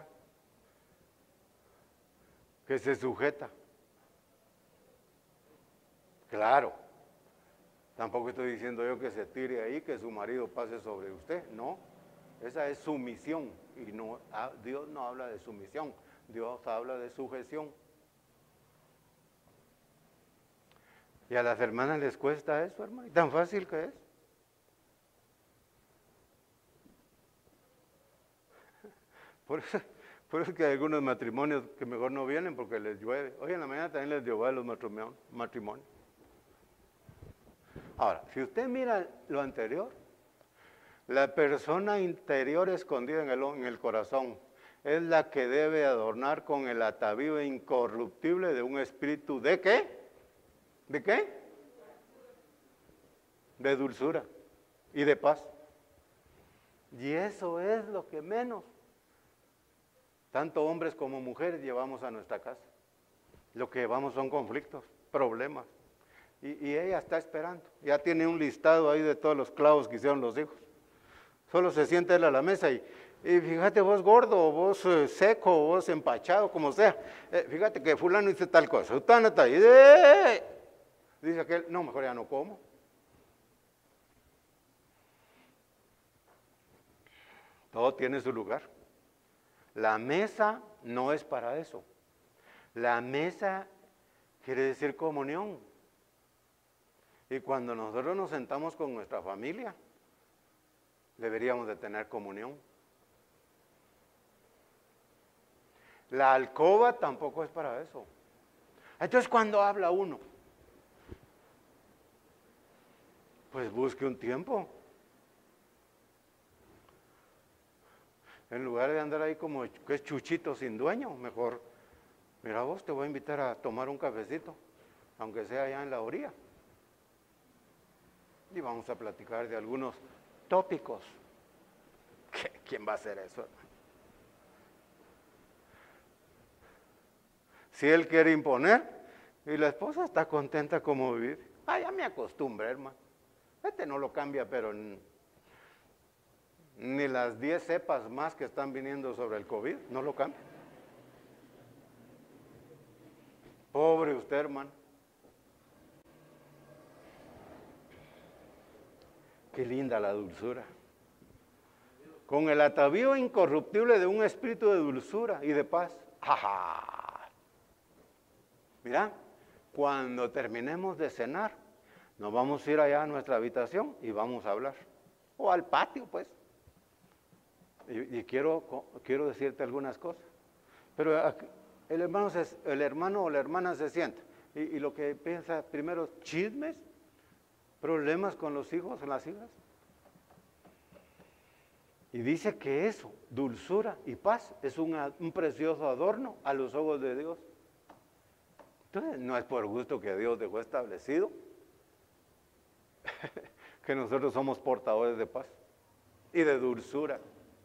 que se sujeta. Claro, tampoco estoy diciendo yo que se tire ahí, que su marido pase sobre usted, no. Esa es sumisión y no, Dios no habla de sumisión, Dios habla de sujeción. Y a las hermanas les cuesta eso, hermano, y tan fácil que es. Por eso que hay algunos matrimonios que mejor no vienen porque les llueve. Hoy en la mañana también les llueve a los matrimonios. Ahora, si usted mira lo anterior, la persona interior escondida en el corazón es la que debe adornar con el atavío incorruptible de un espíritu ¿de qué? ¿De qué? De dulzura y de paz. Y eso es lo que menos, tanto hombres como mujeres, llevamos a nuestra casa. Lo que llevamos son conflictos, problemas. Y ella está esperando. Ya tiene un listado ahí de todos los clavos que hicieron los hijos. Solo se sienta él a la mesa y fíjate vos gordo, vos seco, vos empachado, como sea. Fíjate que fulano dice tal cosa. Dice aquel, no, mejor ya no como. Todo tiene su lugar. La mesa no es para eso. La mesa quiere decir comunión. Y cuando nosotros nos sentamos con nuestra familia, deberíamos de tener comunión. La alcoba tampoco es para eso. Entonces, cuando habla uno, pues busque un tiempo. En lugar de andar ahí como que es chuchito sin dueño, mejor, mira vos, te voy a invitar a tomar un cafecito, aunque sea allá en la orilla. Y vamos a platicar de algunos tópicos. ¿Quién va a hacer eso? Si él quiere imponer y la esposa está contenta como vivir, ya me acostumbré, hermano. Este no lo cambia, pero ni las 10 cepas más que están viniendo sobre el COVID, no lo cambia. Pobre usted, hermano. Qué linda la dulzura. Con el atavío incorruptible de un espíritu de dulzura y de paz. ¡Ajá! Mira, cuando terminemos de cenar, nos vamos a ir allá a nuestra habitación y vamos a hablar. O al patio, pues. Y quiero decirte algunas cosas. Pero el hermano o la hermana se sienta. Y lo que piensa primero, chismes, problemas con los hijos, con las hijas. Y dice que eso, dulzura y paz, es un precioso adorno a los ojos de Dios. Entonces, no es por gusto que Dios dejó establecido que nosotros somos portadores de paz y de dulzura.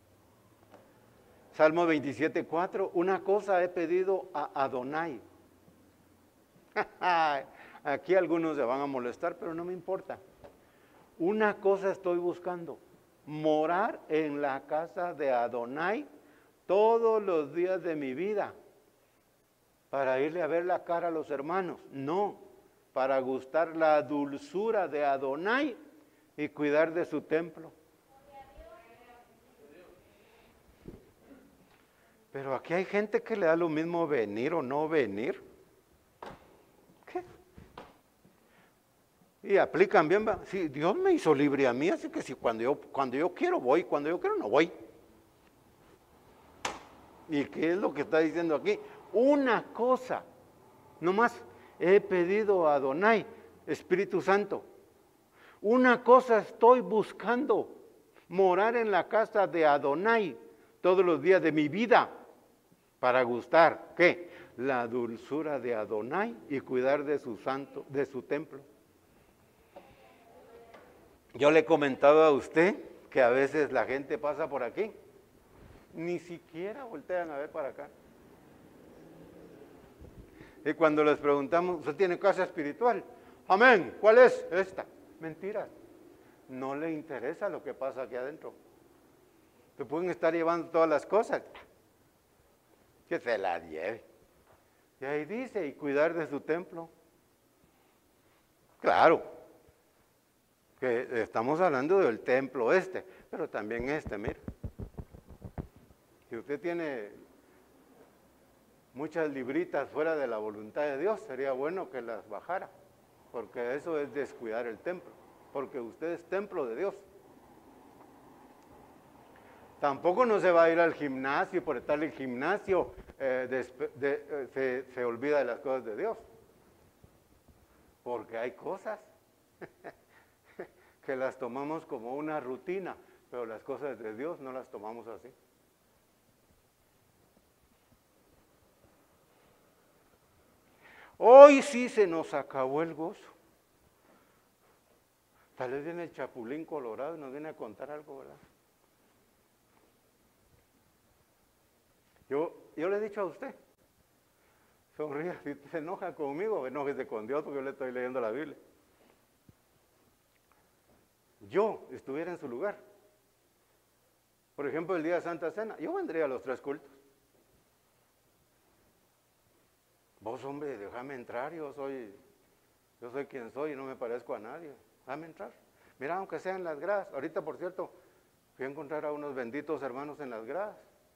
Salmo 27:4, una cosa he pedido a Adonai. Aquí algunos se van a molestar, pero no me importa. Una cosa estoy buscando, morar en la casa de Adonai todos los días de mi vida, para irle a ver la cara a los hermanos. No, para gustar la dulzura de Adonai y cuidar de su templo. Pero aquí hay gente que le da lo mismo venir o no venir. ¿Qué? Y aplican bien, sí, Dios me hizo libre a mí, así que si cuando yo quiero voy, cuando yo quiero no voy. ¿Y qué es lo que está diciendo aquí? Una cosa, nomás he pedido a Adonai, Espíritu Santo. Una cosa estoy buscando, morar en la casa de Adonai todos los días de mi vida, para gustar, ¿qué? La dulzura de Adonai y cuidar de su santo, de su templo. Yo le he comentado a usted que a veces la gente pasa por aquí, ni siquiera voltean a ver para acá. Y cuando les preguntamos, ¿usted tiene casa espiritual? Amén, ¿cuál es? Esta. Mentira, no le interesa lo que pasa aquí adentro. Te pueden estar llevando todas las cosas, que se las lleve. Y ahí dice, y cuidar de su templo. Claro, que estamos hablando del templo pero también mire. Si usted tiene muchas libritas fuera de la voluntad de Dios, sería bueno que las bajara, porque eso es descuidar el templo, porque usted es templo de Dios. Tampoco no se va a ir al gimnasio y por estar en el gimnasio se olvida de las cosas de Dios. Porque hay cosas que las tomamos como una rutina, pero las cosas de Dios no las tomamos así. Hoy sí se nos acabó el gozo. Tal vez viene el Chapulín Colorado y nos viene a contar algo, ¿verdad? Yo le he dicho a usted, sonríe, si se enoja conmigo, enójese con Dios porque yo le estoy leyendo la Biblia. Yo estuviera en su lugar. Por ejemplo, el día de Santa Cena, yo vendría a los 3 cultos. Vos, hombre, déjame entrar, yo soy quien soy y no me parezco a nadie. Déjame entrar. Mira, aunque sea en las gradas. Ahorita, por cierto, fui a encontrar a unos benditos hermanos en las gradas.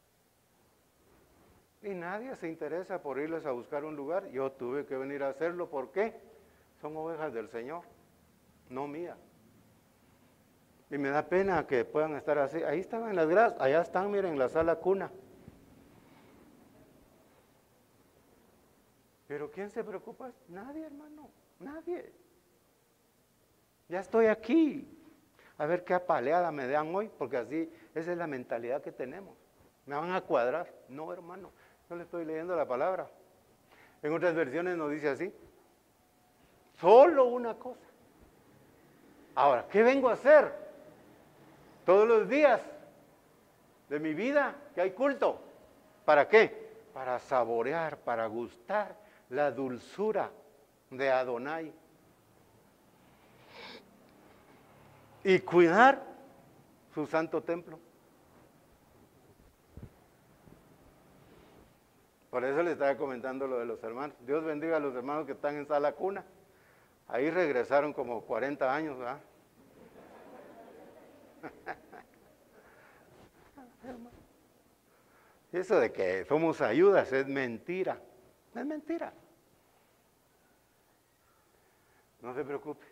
Y nadie se interesa por irles a buscar un lugar. Yo tuve que venir a hacerlo. ¿Por qué? Son ovejas del Señor, no mías. Y me da pena que puedan estar así. Ahí estaban en las gradas, allá están, miren, en la sala cuna. Pero ¿quién se preocupa? Nadie, hermano, nadie. Ya estoy aquí. A ver qué apaleada me dan hoy, porque así, esa es la mentalidad que tenemos. Me van a cuadrar. No, hermano, yo le estoy leyendo la palabra. En otras versiones nos dice así. Solo una cosa. Ahora, ¿qué vengo a hacer? Todos los días de mi vida que hay culto. ¿Para qué? Para saborear, para gustar la dulzura de Adonai. Y cuidar su santo templo. Por eso le estaba comentando lo de los hermanos. Dios bendiga a los hermanos que están en sala cuna. Ahí regresaron como 40 años, ¿verdad? Eso de que somos ayudas es mentira. Es mentira. No se preocupe.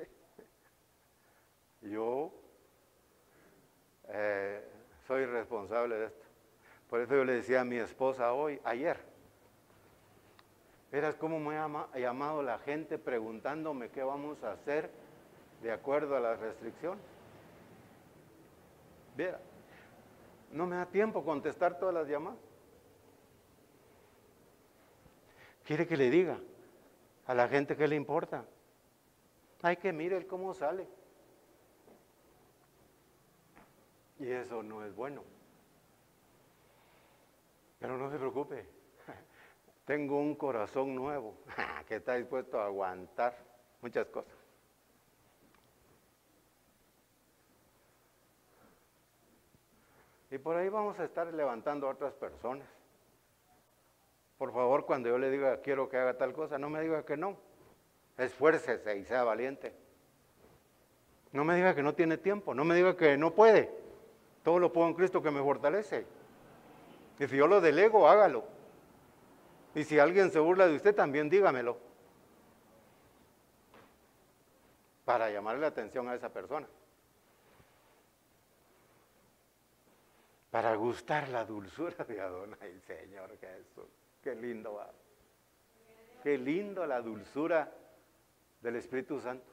Yo soy responsable de esto. Por eso yo le decía a mi esposa ayer, verás cómo me ha llamado la gente preguntándome qué vamos a hacer de acuerdo a las restricciones. Viera, No me da tiempo contestar todas las llamadas. ¿Quiere que le diga a la gente qué le importa? Hay que mirar cómo sale. Y eso no es bueno. Pero no se preocupe. Tengo un corazón nuevo que está dispuesto a aguantar muchas cosas. Y por ahí vamos a estar levantando a otras personas. Por favor, cuando yo le diga quiero que haga tal cosa, no me diga que no. Esfuércese y sea valiente. No me diga que no tiene tiempo, no me diga que no puede. Todo lo puedo en Cristo que me fortalece. Y si yo lo delego, hágalo. Y si alguien se burla de usted, también dígamelo. Para llamarle la atención a esa persona. Para gustar la dulzura de Adonai, Señor Jesús. Qué lindo va. Qué lindo la dulzura del Espíritu Santo.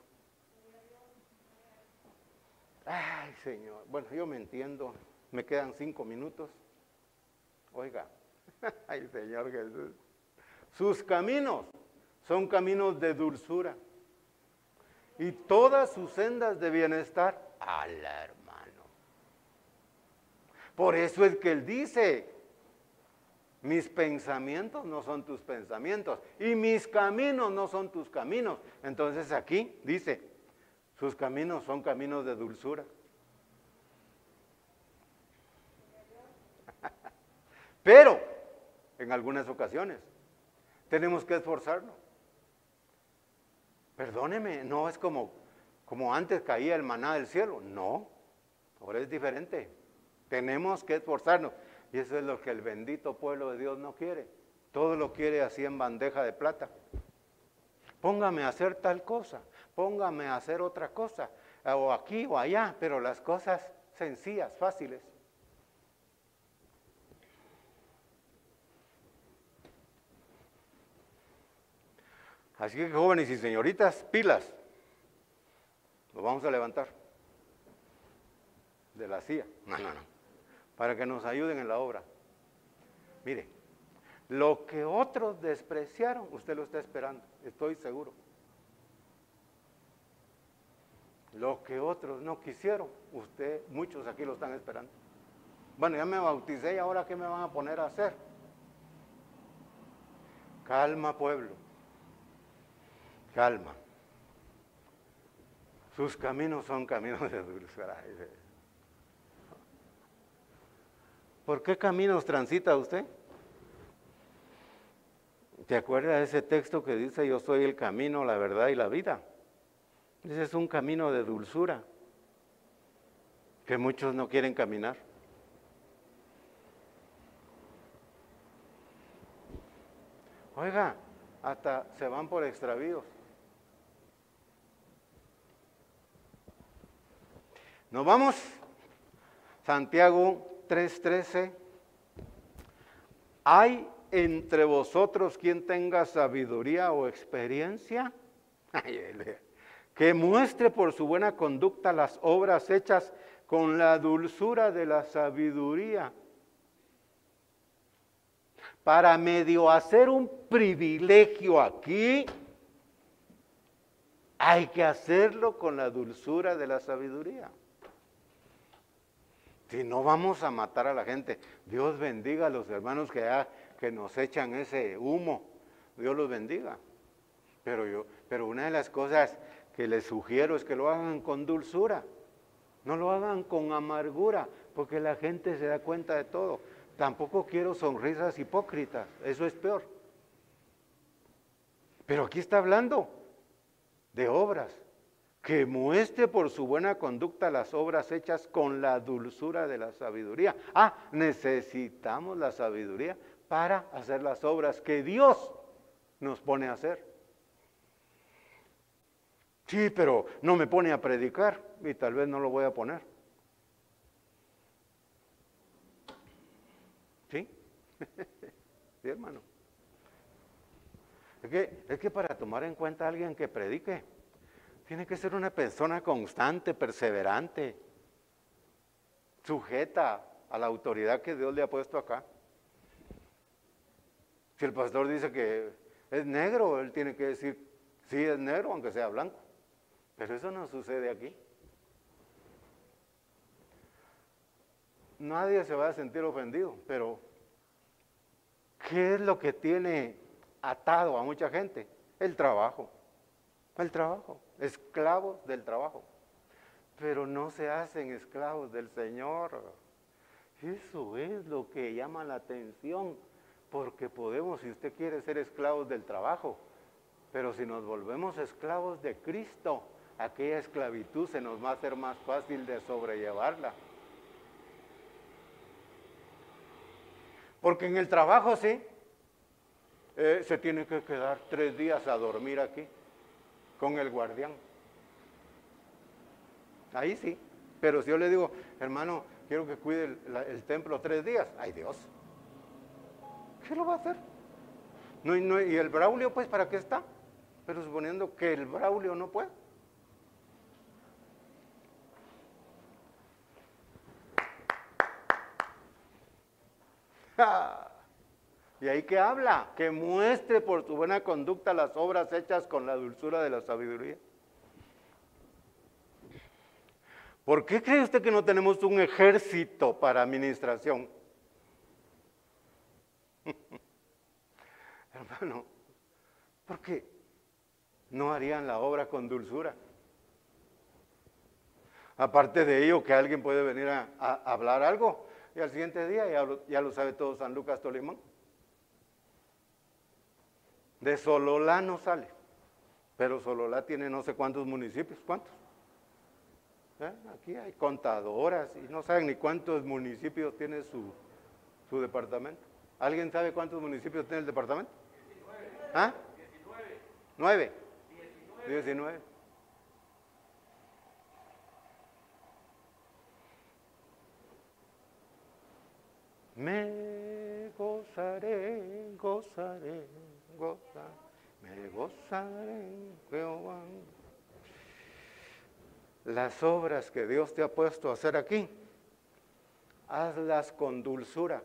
Ay, Señor. Bueno, yo me entiendo. Me quedan 5 minutos. Oiga. Ay, Señor Jesús. Sus caminos son caminos de dulzura. Y todas sus sendas de bienestar. Al hermano. Por eso es que él dice, mis pensamientos no son tus pensamientos y mis caminos no son tus caminos. Entonces aquí dice, sus caminos son caminos de dulzura. Pero, en algunas ocasiones, tenemos que esforzarnos. Perdóneme, no es como antes caía el maná del cielo. No, ahora es diferente. Tenemos que esforzarnos. Y eso es lo que el bendito pueblo de Dios no quiere. Todo lo quiere así en bandeja de plata. Póngame a hacer tal cosa, póngame a hacer otra cosa, o aquí o allá, pero las cosas sencillas, fáciles. Así que jóvenes y señoritas, pilas, nos vamos a levantar de la silla, no, para que nos ayuden en la obra. Mire, lo que otros despreciaron, usted lo está esperando, estoy seguro. Lo que otros no quisieron, muchos aquí lo están esperando. Bueno, ya me bauticé y ahora ¿qué me van a poner a hacer? Calma, pueblo. Calma. Sus caminos son caminos de dulzura. ¿Por qué caminos transita usted? ¿Te acuerdas de ese texto que dice yo soy el camino, la verdad y la vida? Ese es un camino de dulzura que muchos no quieren caminar. Oiga, hasta se van por extravíos. Nos vamos, Santiago 3:13. ¿Hay entre vosotros quien tenga sabiduría o experiencia? Que muestre por su buena conducta las obras hechas con la dulzura de la sabiduría. Para medio hacer un privilegio aquí, hay que hacerlo con la dulzura de la sabiduría. Si no, vamos a matar a la gente. Dios bendiga a los hermanos que nos echan ese humo. Dios los bendiga. Pero una de las cosas que les sugiero es que lo hagan con dulzura. No lo hagan con amargura, porque la gente se da cuenta de todo. Tampoco quiero sonrisas hipócritas, eso es peor. Pero aquí está hablando de obras. Que muestre por su buena conducta las obras hechas con la dulzura de la sabiduría. Necesitamos la sabiduría para hacer las obras que Dios nos pone a hacer. Sí, pero no me pone a predicar y tal vez no lo voy a poner. ¿Sí? Sí, hermano. Es que para tomar en cuenta a alguien que predique, tiene que ser una persona constante, perseverante, sujeta a la autoridad que Dios le ha puesto acá. Si el pastor dice que es negro, él tiene que decir, sí es negro, aunque sea blanco. Pero eso no sucede aquí. Nadie se va a sentir ofendido, pero ¿qué es lo que tiene atado a mucha gente? El trabajo, esclavos del trabajo. Pero no se hacen esclavos del Señor. Eso es lo que llama la atención, porque podemos, si usted quiere, ser esclavos del trabajo, pero si nos volvemos esclavos de Cristo, aquella esclavitud se nos va a hacer más fácil de sobrellevarla. Porque en el trabajo sí, se tiene que quedar 3 días a dormir aquí, con el guardián. Ahí sí, pero si yo le digo, hermano, quiero que cuide el templo 3 días, ¡ay Dios! ¿Qué lo va a hacer? ¿Y el Braulio, pues, para qué está? Pero suponiendo que el Braulio no puede. ¿Y ahí qué habla? Que muestre por su buena conducta las obras hechas con la dulzura de la sabiduría. ¿Por qué cree usted que no tenemos un ejército para administración? Hermano, ¿por qué no harían la obra con dulzura? Aparte de ello, que alguien puede venir a hablar algo y al siguiente día ya lo sabe todo San Lucas Tolimán. De Sololá no sale, pero Sololá tiene no sé cuántos municipios. ¿Cuántos? Aquí hay contadoras y no saben ni cuántos municipios tiene su departamento. ¿Alguien sabe cuántos municipios tiene el departamento? 19. ¿Ah? 19. 9. 19. Me gozaré, me gozaré en Jehová. Las obras que Dios te ha puesto a hacer aquí, hazlas con dulzura.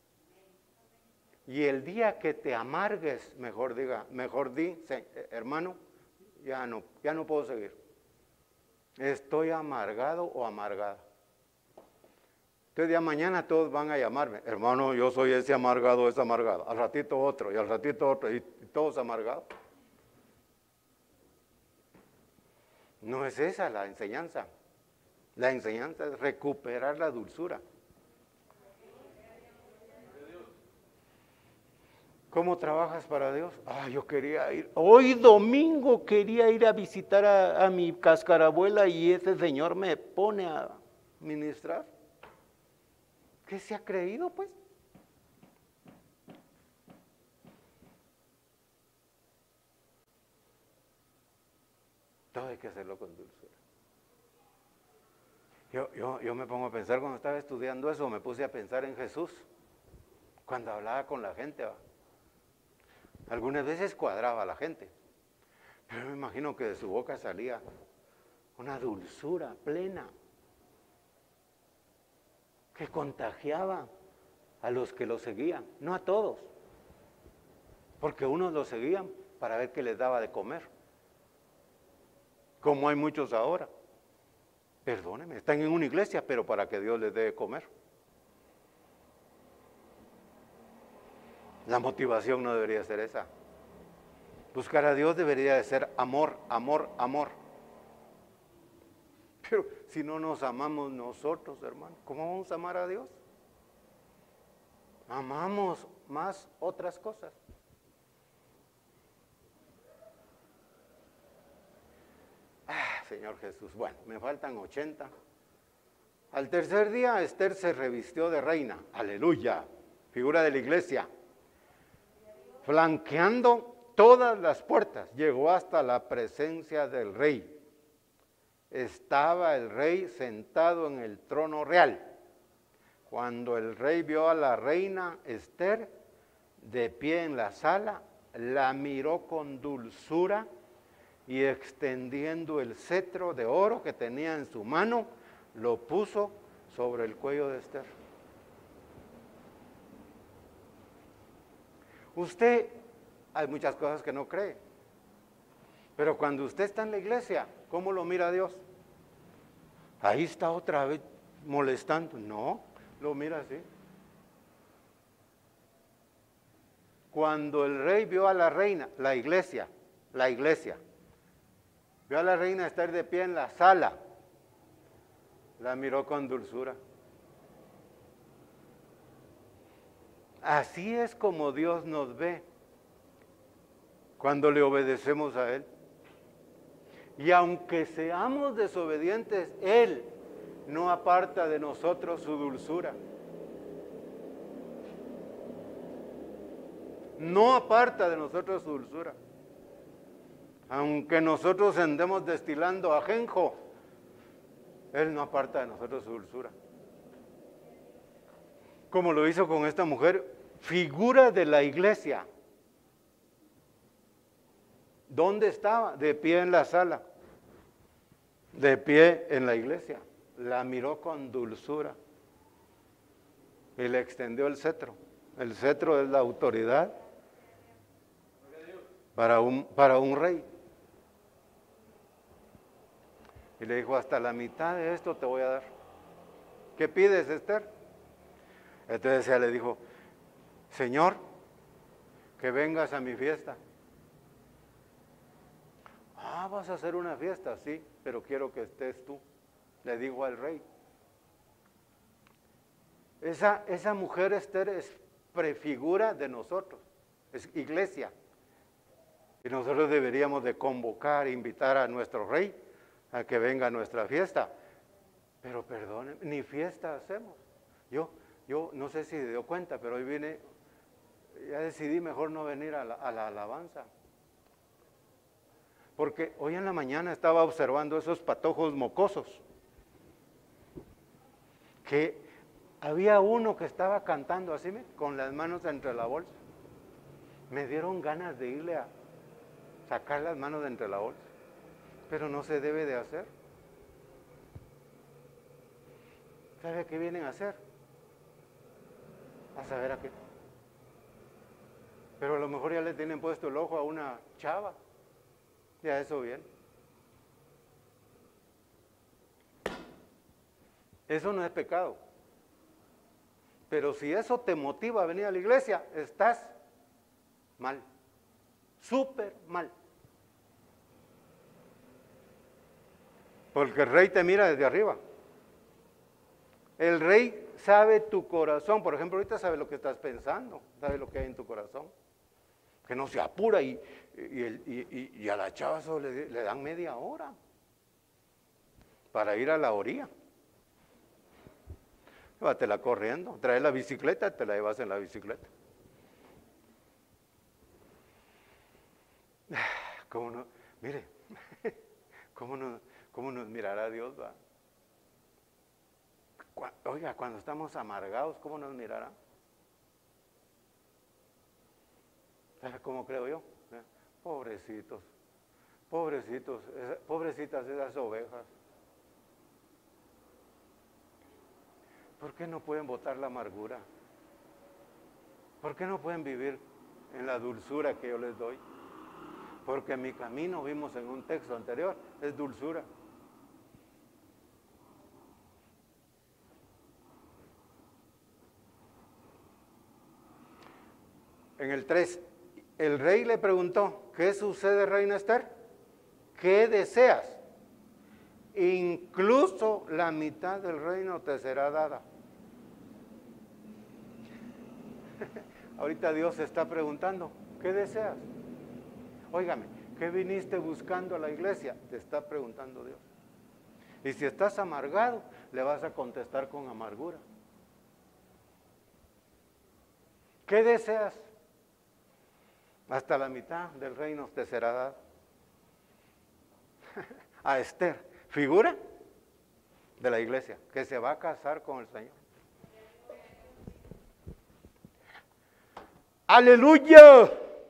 Y el día que te amargues, mejor di, hermano, ya no puedo seguir. Estoy amargado o amargada. Entonces ya mañana todos van a llamarme, hermano, yo soy ese amargado, ese amargado. Al ratito otro, y al ratito otro, y todos amargados. No es esa la enseñanza. La enseñanza es recuperar la dulzura. ¿Cómo trabajas para Dios? Yo quería ir, hoy domingo quería ir a visitar a mi cascarabuela y ese señor me pone a ministrar. ¿Qué se ha creído, pues? Todo hay que hacerlo con dulzura. Yo me pongo a pensar cuando estaba estudiando eso, me puse a pensar en Jesús, cuando hablaba con la gente. Algunas veces cuadraba a la gente, pero me imagino que de su boca salía una dulzura plena, que contagiaba a los que lo seguían, no a todos, porque unos lo seguían para ver qué les daba de comer, como hay muchos ahora. Perdónenme, están en una iglesia, pero para que Dios les dé de comer. La motivación no debería ser esa. Buscar a Dios debería de ser amor, amor, amor. Pero si no nos amamos nosotros, hermano, ¿cómo vamos a amar a Dios? Amamos más otras cosas. Señor Jesús. Bueno, me faltan 80. Al tercer día, Esther se revistió de reina. Aleluya. Figura de la iglesia. Flanqueando todas las puertas, llegó hasta la presencia del rey. Estaba el rey sentado en el trono real. Cuando el rey vio a la reina Esther de pie en la sala, la miró con dulzura y extendiendo el cetro de oro que tenía en su mano, lo puso sobre el cuello de Esther. Usted, hay muchas cosas que no cree, pero cuando usted está en la iglesia, ¿cómo lo mira Dios? Ahí está otra vez molestando. No, lo mira así. Cuando el rey vio a la reina, la iglesia, vio a la reina estar de pie en la sala, la miró con dulzura. Así es como Dios nos ve cuando le obedecemos a Él. Y aunque seamos desobedientes, Él no aparta de nosotros su dulzura. No aparta de nosotros su dulzura. Aunque nosotros andemos destilando ajenjo, Él no aparta de nosotros su dulzura. Como lo hizo con esta mujer, figura de la iglesia. ¿Dónde estaba? De pie en la sala, de pie en la iglesia. La miró con dulzura y le extendió el cetro. El cetro es la autoridad para un rey. Y le dijo, hasta la mitad de esto te voy a dar. ¿Qué pides, Esther? Entonces ella le dijo, Señor, que vengas a mi fiesta. Ah, ¿vas a hacer una fiesta? Sí, pero quiero que estés tú, le dijo al rey. Esa mujer Esther es prefigura de nosotros, es iglesia. Y nosotros deberíamos de convocar, invitar a nuestro rey a que venga a nuestra fiesta. Pero perdone, ni fiesta hacemos. Yo no sé si se dio cuenta, pero hoy vine, ya decidí mejor no venir a la alabanza. Porque hoy en la mañana estaba observando esos patojos mocosos. Que había uno que estaba cantando así, con las manos entre la bolsa. Me dieron ganas de irle a sacar las manos de entre la bolsa. Pero no se debe de hacer. ¿Sabe qué vienen a hacer? A saber a qué. Pero a lo mejor ya le tienen puesto el ojo a una chava. Ya eso bien. Eso no es pecado. Pero si eso te motiva a venir a la iglesia, estás mal. Súper mal. Porque el rey te mira desde arriba. El rey sabe tu corazón. Por ejemplo, ahorita sabe lo que estás pensando, sabe lo que hay en tu corazón. Que no se apura y a la chava solo le dan media hora para ir a la orilla. Llévatela corriendo, trae la bicicleta, te la llevas en la bicicleta. ¿Cómo no? Mire, ¿cómo nos mirará Dios, va? Oiga, cuando estamos amargados, ¿cómo nos mirará? ¿Sabe cómo creo yo? Pobrecitos, pobrecitas esas ovejas. ¿Por qué no pueden botar la amargura? ¿Por qué no pueden vivir en la dulzura que yo les doy? Porque mi camino, vimos en un texto anterior, es dulzura. En el 3, el rey le preguntó, ¿qué sucede, reina Esther? ¿Qué deseas? Incluso la mitad del reino te será dada. Ahorita Dios está preguntando, ¿qué deseas? Óigame, ¿qué viniste buscando a la iglesia? Te está preguntando Dios. Y si estás amargado, le vas a contestar con amargura. ¿Qué deseas? Hasta la mitad del reino te será dado. A Esther, figura de la iglesia, que se va a casar con el Señor. ¡Aleluya!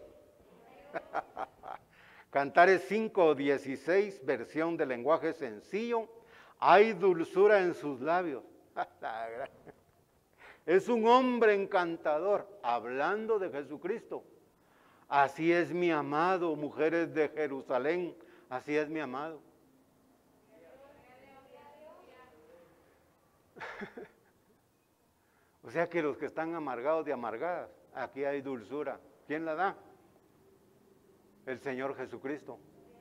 Cantares 5:16, versión de lenguaje sencillo. Hay dulzura en sus labios. Es un hombre encantador, hablando de Jesucristo. Así es mi amado, mujeres de Jerusalén, así es mi amado. O sea que los que están amargados de amargadas, aquí hay dulzura. ¿Quién la da? El Señor Jesucristo.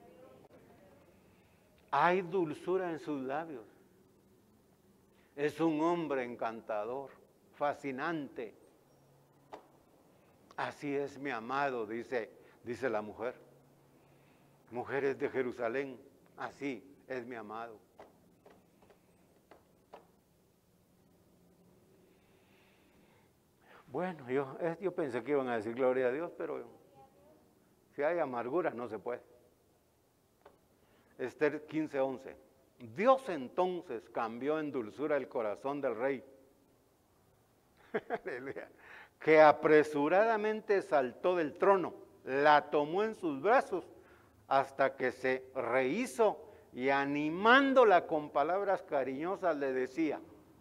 Hay dulzura en sus labios. Es un hombre encantador, fascinante. Así es mi amado, dice la mujer. Mujeres de Jerusalén, así es mi amado. Bueno, yo pensé que iban a decir gloria a Dios, pero si hay amargura no se puede. Esther 15:11. Dios entonces cambió en dulzura el corazón del rey, que apresuradamente saltó del trono, la tomó en sus brazos hasta que se rehizo y animándola con palabras cariñosas le decía.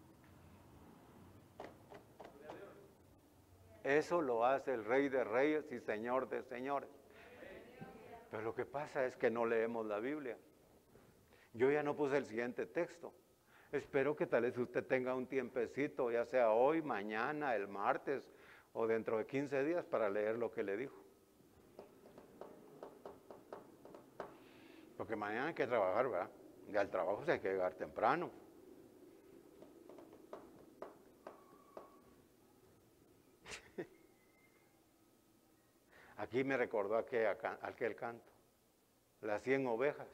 Eso lo hace el Rey de Reyes y Señor de Señores. Pero lo que pasa es que no leemos la Biblia. Yo ya no puse el siguiente texto. Espero que tal vez usted tenga un tiempecito, ya sea hoy, mañana, el martes o dentro de 15 días para leer lo que le dijo. Porque mañana hay que trabajar, ¿verdad? Y al trabajo se hay que llegar temprano. Aquí me recordó aquel canto, las 100 ovejas.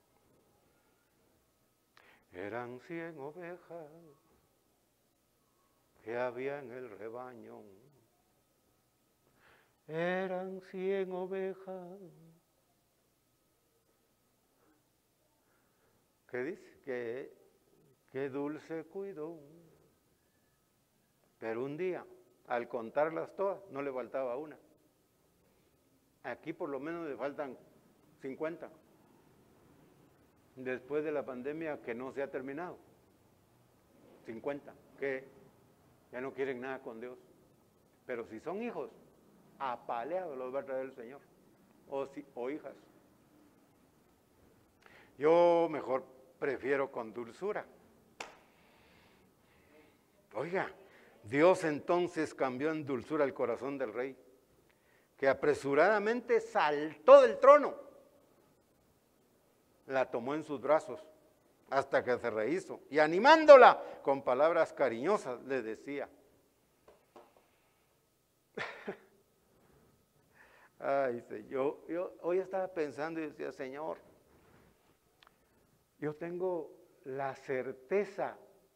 Eran 100 ovejas que había en el rebaño. Eran 100 ovejas. ¿Qué dice? Que dulce cuidó. Pero un día, al contarlas todas, no le faltaba una. Aquí por lo menos le faltan 50. Después de la pandemia que no se ha terminado. 50, que ya no quieren nada con Dios. Pero si son hijos, apaleados los va a traer el Señor. O hijas. Yo mejor prefiero con dulzura. Oiga, Dios entonces cambió en dulzura el corazón del rey, que apresuradamente saltó del trono, la tomó en sus brazos hasta que se rehizo y animándola con palabras cariñosas le decía. Ay, yo hoy estaba pensando y decía, Señor, yo tengo la certeza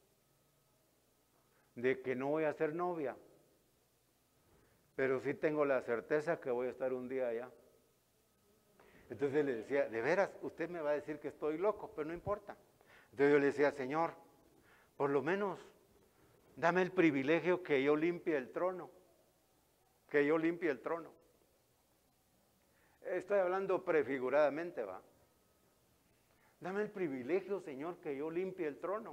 de que no voy a ser novia, pero sí tengo la certeza que voy a estar un día allá. Entonces le decía, de veras, usted me va a decir que estoy loco, pero no importa. Entonces yo le decía, Señor, por lo menos dame el privilegio que yo limpie el trono, que yo limpie el trono. Estoy hablando prefiguradamente, ¿va? Dame el privilegio, Señor, que yo limpie el trono.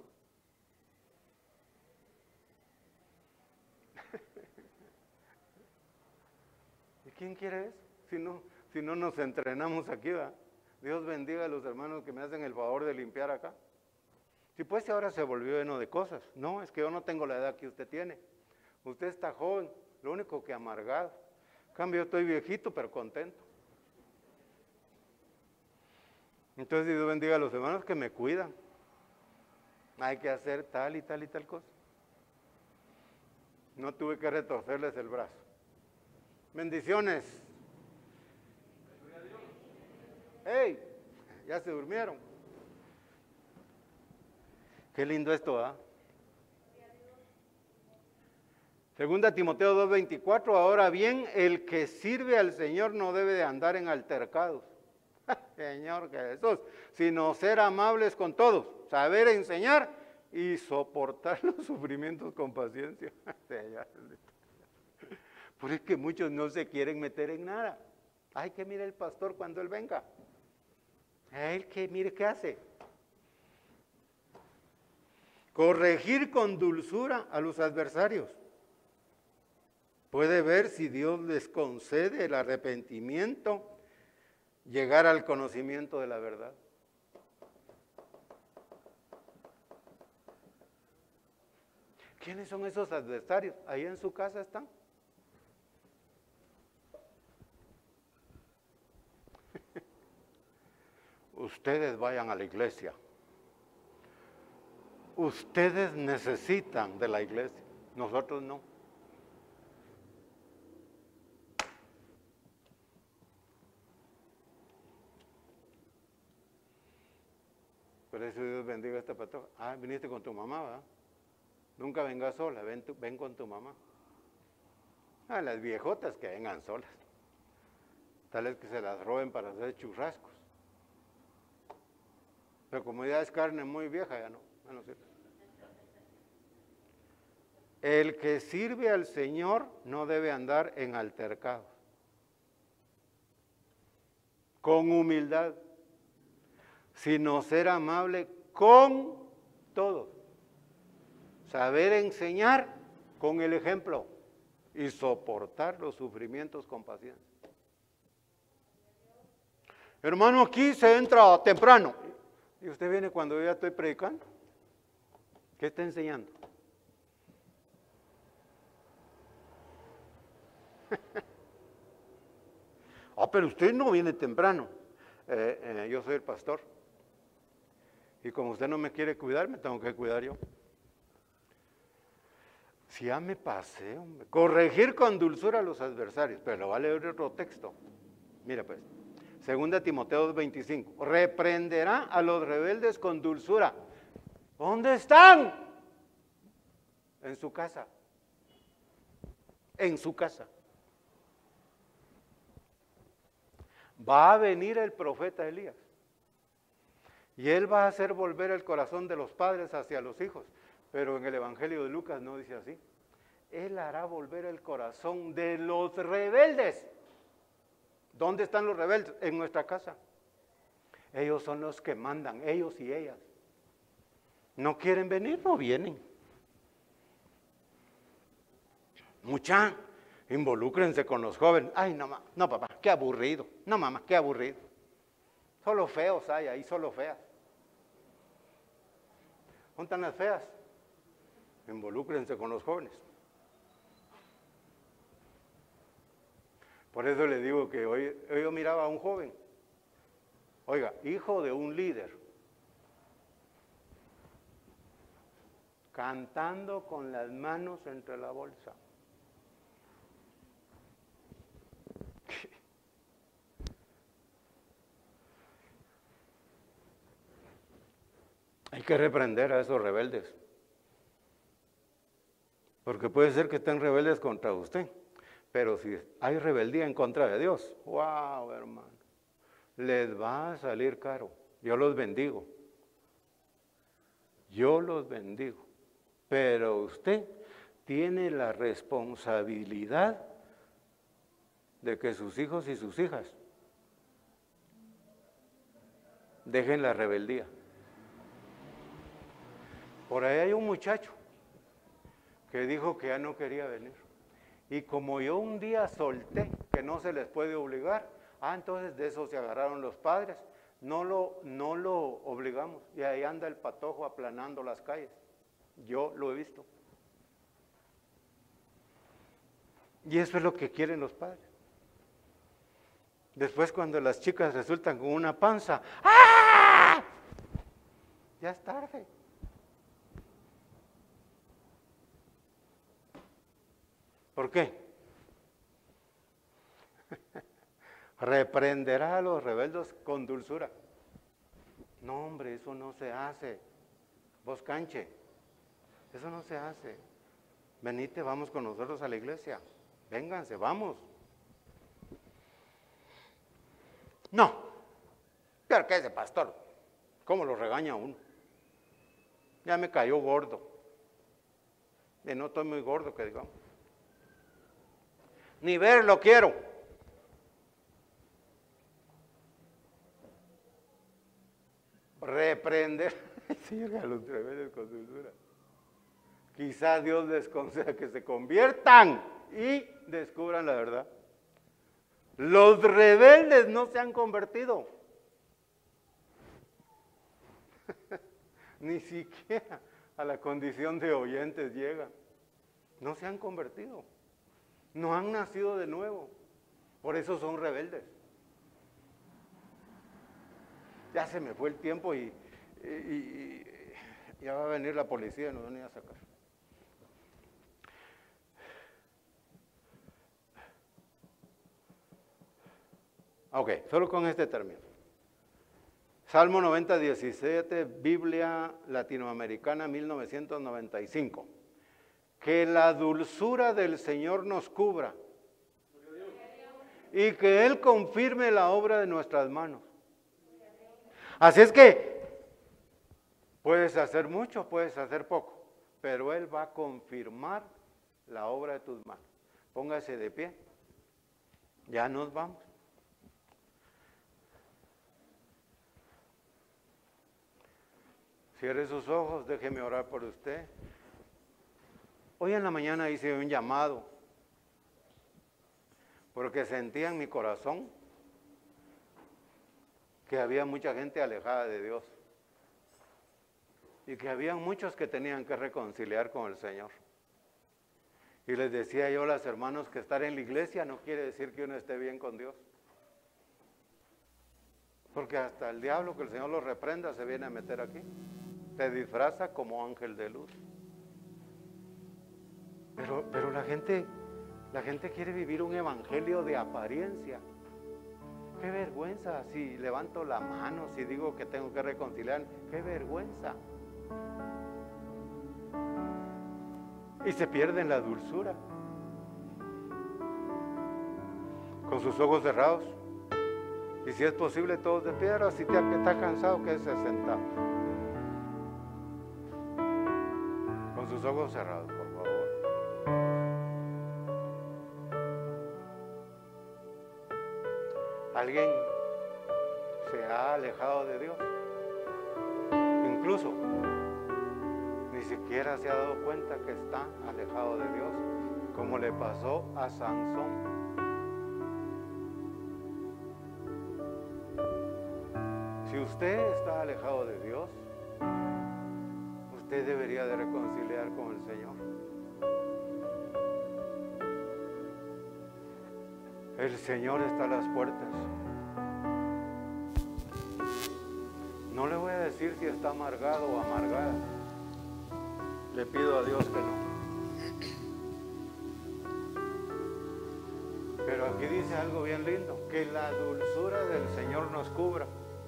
¿Y quién quiere eso? Si no nos entrenamos aquí, ¿va? Dios bendiga a los hermanos que me hacen el favor de limpiar acá. Si pues ahora se volvió lleno de cosas. No, es que yo no tengo la edad que usted tiene. Usted está joven, lo único que amargado. En cambio, yo estoy viejito, pero contento. Entonces Dios bendiga a los hermanos que me cuidan. Hay que hacer tal y tal y tal cosa. No tuve que retorcerles el brazo. Bendiciones. ¡Hey! Ya se durmieron. Qué lindo esto, ¿ah? Segunda Timoteo 2:24, ahora bien, el que sirve al Señor no debe de andar en altercados. Señor Jesús, sino ser amables con todos, saber enseñar y soportar los sufrimientos con paciencia. Porque es que muchos no se quieren meter en nada. Ay, que mire el pastor cuando él venga. Él que mire qué hace. Corregir con dulzura a los adversarios. puede ver si Dios les concede el arrepentimiento, llegar al conocimiento de la verdad. ¿Quiénes son esos adversarios? Ahí en su casa están. Ustedes vayan a la iglesia. Ustedes necesitan de la iglesia, nosotros no. Por eso Dios bendiga a esta pastora. Ah, viniste con tu mamá, ¿verdad? Nunca vengas sola, ven con tu mamá. Ah, las viejotas que vengan solas. Tal vez que se las roben para hacer churrascos. Pero como ya es carne muy vieja, ya no sirve. El que sirve al Señor no debe andar en altercados. Con humildad, sino ser amable con todos. Saber enseñar con el ejemplo y soportar los sufrimientos con paciencia. Hermano, aquí se entra temprano. ¿Y usted viene cuando yo ya estoy predicando? ¿Qué está enseñando? Pero usted no viene temprano. Yo soy el pastor. Y como usted no me quiere cuidar, me tengo que cuidar yo. Si ya me pasé, hombre. Corregir con dulzura a los adversarios. Pero lo va a leer otro texto. Mira pues. 2 Timoteo 2:25. Reprenderá a los rebeldes con dulzura. ¿Dónde están? En su casa. En su casa. Va a venir el profeta Elías. Y él va a hacer volver el corazón de los padres hacia los hijos. Pero en el Evangelio de Lucas no dice así. Él hará volver el corazón de los rebeldes. ¿Dónde están los rebeldes? En nuestra casa. Ellos son los que mandan, ellos y ellas. ¿No quieren venir? No vienen. Mucha, involúcrense con los jóvenes. Ay, no papá, qué aburrido. No mamá, qué aburrido. Solo feos hay ahí, solo feas. ¿Dónde están las feas? Involúcrense con los jóvenes. Por eso le digo que hoy yo miraba a un joven, oiga, hijo de un líder, cantando con las manos entre la bolsa. Hay que reprender a esos rebeldes, porque puede ser que estén rebeldes contra usted. Pero si hay rebeldía en contra de Dios, wow, hermano, les va a salir caro. Yo los bendigo. Yo los bendigo. Pero usted tiene la responsabilidad de que sus hijos y sus hijas dejen la rebeldía. Por ahí hay un muchacho que dijo que ya no quería venir. Y como yo un día solté que no se les puede obligar, entonces de eso se agarraron los padres, no lo obligamos. Y ahí anda el patojo aplanando las calles. Yo lo he visto. Y eso es lo que quieren los padres. Después cuando las chicas resultan con una panza, ¡ah! Ya es tarde. ¿Por qué? Reprenderá a los rebeldes con dulzura. No, hombre, eso no se hace. Vos canche, eso no se hace. Venite, vamos con nosotros a la iglesia. Vénganse, vamos. No, pero ¿qué es de pastor? ¿Cómo lo regaña uno? Ya me cayó gordo. Y no estoy muy gordo, que digamos. Ni verlo quiero. Reprender, Señor, a los rebeldes con dulzura. Quizás Dios les conceda que se conviertan y descubran la verdad. Los rebeldes no se han convertido. Ni siquiera a la condición de oyentes llegan. No se han convertido. No han nacido de nuevo. Por eso son rebeldes. Ya se me fue el tiempo y ya va a venir la policía y nos van a ir a sacar. Ok, solo con este término. Salmo 90, 17, Biblia Latinoamericana 1995. Que la dulzura del Señor nos cubra y que Él confirme la obra de nuestras manos. Así es que puedes hacer mucho, puedes hacer poco, pero Él va a confirmar la obra de tus manos. Póngase de pie. Ya nos vamos. Cierre sus ojos, déjeme orar por usted. Hoy en la mañana hice un llamado porque sentía en mi corazón que había mucha gente alejada de Dios y que había muchos que tenían que reconciliar con el Señor. Y les decía yo a los hermanos que estar en la iglesia no quiere decir que uno esté bien con Dios. Porque hasta el diablo, que el Señor lo reprenda, se viene a meter aquí. Te disfraza como ángel de luz. Pero la gente quiere vivir un evangelio de apariencia. Qué vergüenza si levanto la mano, si digo que tengo que reconciliar. Qué vergüenza. Y se pierden la dulzura. Con sus ojos cerrados. Y si es posible, todos de piedra. Si está cansado, quédese sentado. Con sus ojos cerrados, por favor. ¿Alguien se ha alejado de Dios? Incluso ni siquiera se ha dado cuenta que está alejado de Dios, como le pasó a Sansón. Si usted está alejado de Dios, usted debería de reconciliar con el Señor. El Señor está a las puertas. No le voy a decir si está amargado o amargada. Le pido a Dios que no. Pero aquí dice algo bien lindo, que la dulzura del Señor nos cubra.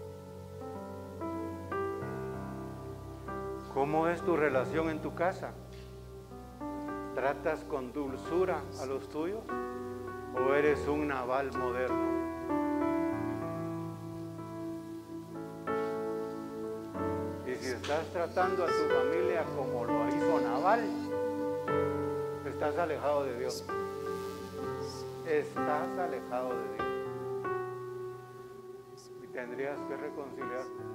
¿Cómo es tu relación en tu casa? ¿Tratas con dulzura a los tuyos? ¿O eres un Nabal moderno? Y si estás tratando a tu familia como lo hizo Nabal, estás alejado de Dios. Estás alejado de Dios. Y tendrías que reconciliarte.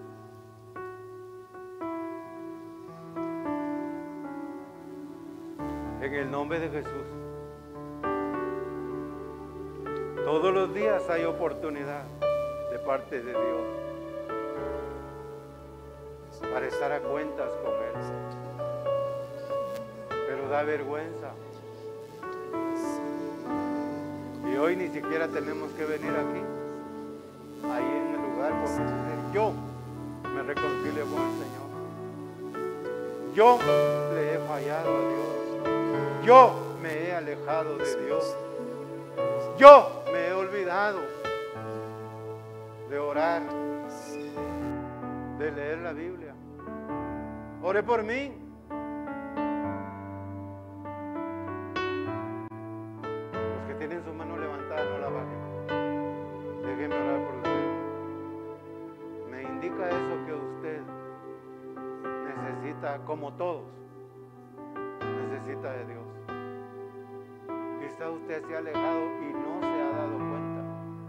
En el nombre de Jesús. Todos los días hay oportunidad de parte de Dios para estar a cuentas con Él. Pero da vergüenza. Y hoy ni siquiera tenemos que venir aquí, ahí en el lugar, por decir, yo me reconcilio con el Señor. Yo le he fallado a Dios. Yo me he alejado de Dios. Yo me he olvidado de orar, de leer la Biblia. Ore por mí. Los que tienen su mano levantada, no la bajen. Déjenme orar por usted. Me indica eso que usted necesita, como todos, necesita de Dios. Quizá usted se ha alejado y no se ha dado cuenta.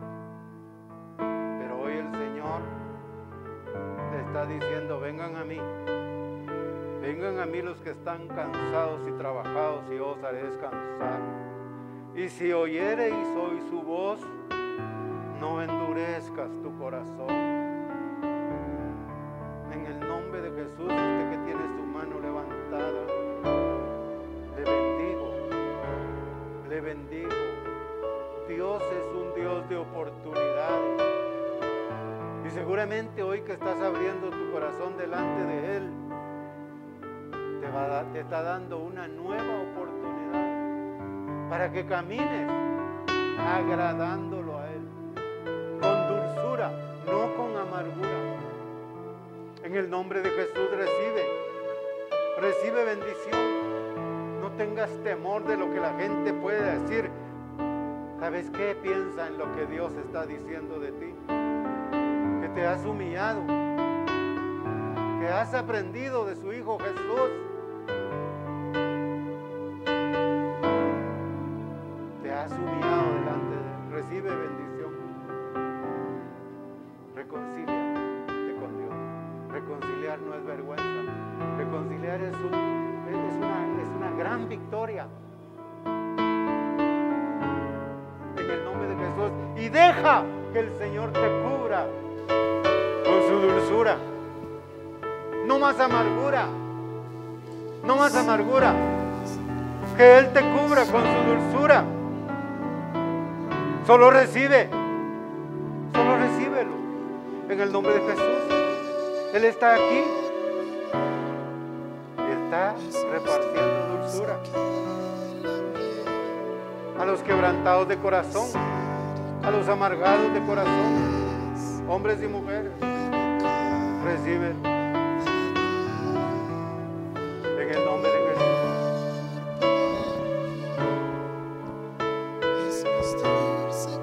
Pero hoy el Señor te está diciendo, vengan a mí. Vengan a mí los que están cansados y trabajados y yo os haré descansar. Y si oyereis hoy su voz, no endurezcas tu corazón. En el nombre de Jesús, usted que tiene su mano levantada, le bendigo, le bendigo. Dios es un Dios de oportunidades. Y seguramente hoy que estás abriendo tu corazón delante de Él, te está dando una nueva oportunidad para que camines agradándolo a Él, con dulzura, no con amargura. En el nombre de Jesús recibe bendición. No tengas temor de lo que la gente puede decir. ¿Sabes qué? Piensa en lo que Dios está diciendo de ti. Que te has humillado, que has aprendido de su Hijo Jesús. Te has humillado delante de Él. Recibe bendición. Reconcíliate con Dios. Reconciliar no es vergüenza. Reconciliar es una gran victoria. En el nombre de Jesús. Y deja que el Señor te cubra con su dulzura. No más amargura. No más amargura. Que Él te cubra con su dulzura. Solo recibe. Solo recíbelo. En el nombre de Jesús. Él está aquí. Y está repartiendo dulzura a los quebrantados de corazón, a los amargados de corazón, hombres y mujeres. Reciben en el nombre de Jesús.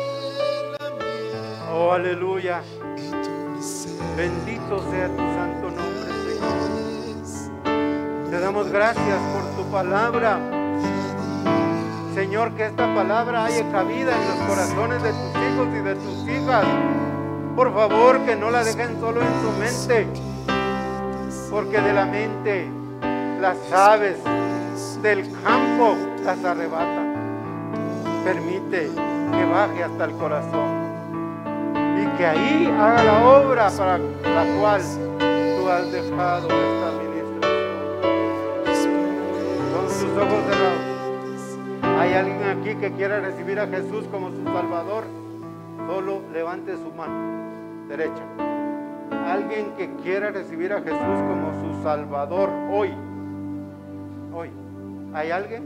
Oh, aleluya. Bendito sea tu santo nombre, Señor. Te damos gracias por tu palabra. Señor, que esta palabra haya cabida en los corazones de tus hijos y de tus hijas. Por favor, que no la dejen solo en su mente, porque de la mente las aves del campo las arrebatan. Permite que baje hasta el corazón y que ahí haga la obra para la cual tú has dejado esta administración. Con sus ojos cerrados. ¿Hay alguien aquí que quiera recibir a Jesús como su Salvador? Solo levante su mano derecha. Alguien que quiera recibir a Jesús como su Salvador hoy. Hoy. ¿Hay alguien?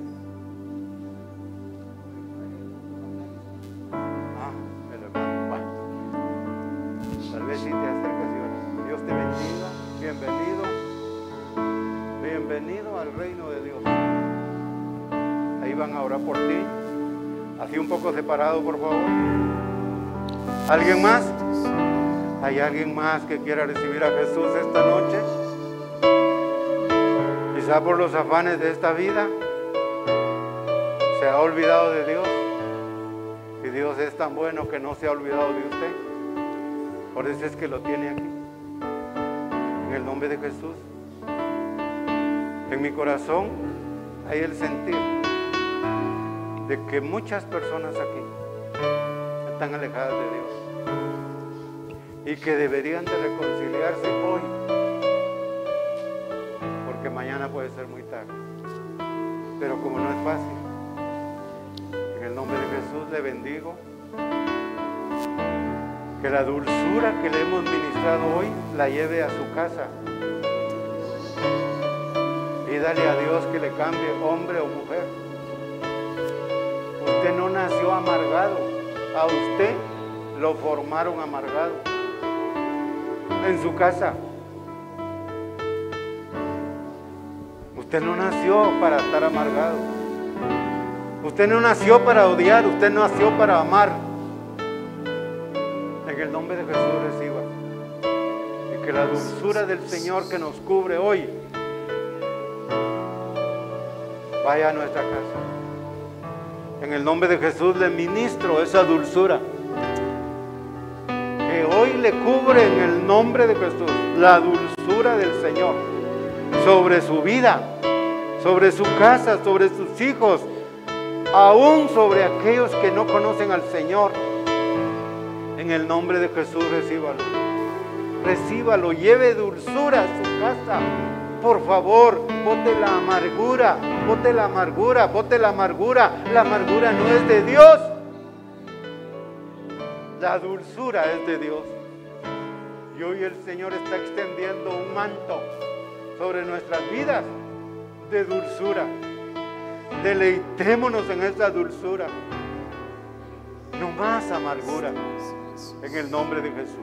El hermano. Bueno. Tal vez si te acercas y oras. Dios te bendiga. Bienvenido. Bienvenido al reino de Dios. Ahí van a orar por ti. Así un poco separado, por favor. ¿Alguien más? ¿Hay alguien más que quiera recibir a Jesús esta noche? Quizá por los afanes de esta vida se ha olvidado de Dios. Y Dios es tan bueno que no se ha olvidado de usted. Por eso es que lo tiene aquí. En el nombre de Jesús. En mi corazón hay el sentir de que muchas personas aquí están alejadas de Dios y que deberían de reconciliarse hoy, porque mañana puede ser muy tarde. Pero como no es fácil, en el nombre de Jesús le bendigo. Que la dulzura que le hemos ministrado hoy la lleve a su casa. Pídale a Dios que le cambie hombre o mujer. Usted no nació amargado, a usted lo formaron amargado en su casa. Usted no nació para estar amargado. Usted no nació para odiar, usted nació para amar. En el nombre de Jesús reciba. Y que la dulzura del Señor que nos cubre hoy vaya a nuestra casa. En el nombre de Jesús le ministro esa dulzura que hoy le cubre en el nombre de Jesús. La dulzura del Señor sobre su vida, sobre su casa, sobre sus hijos, aún sobre aquellos que no conocen al Señor. En el nombre de Jesús, recíbalo. Recíbalo, lleve dulzura a su casa. Por favor, bote la amargura, bote la amargura, bote la amargura. La amargura no es de Dios. La dulzura es de Dios. Y hoy el Señor está extendiendo un manto sobre nuestras vidas de dulzura. Deleitémonos en esa dulzura. No más amargura. En el nombre de Jesús.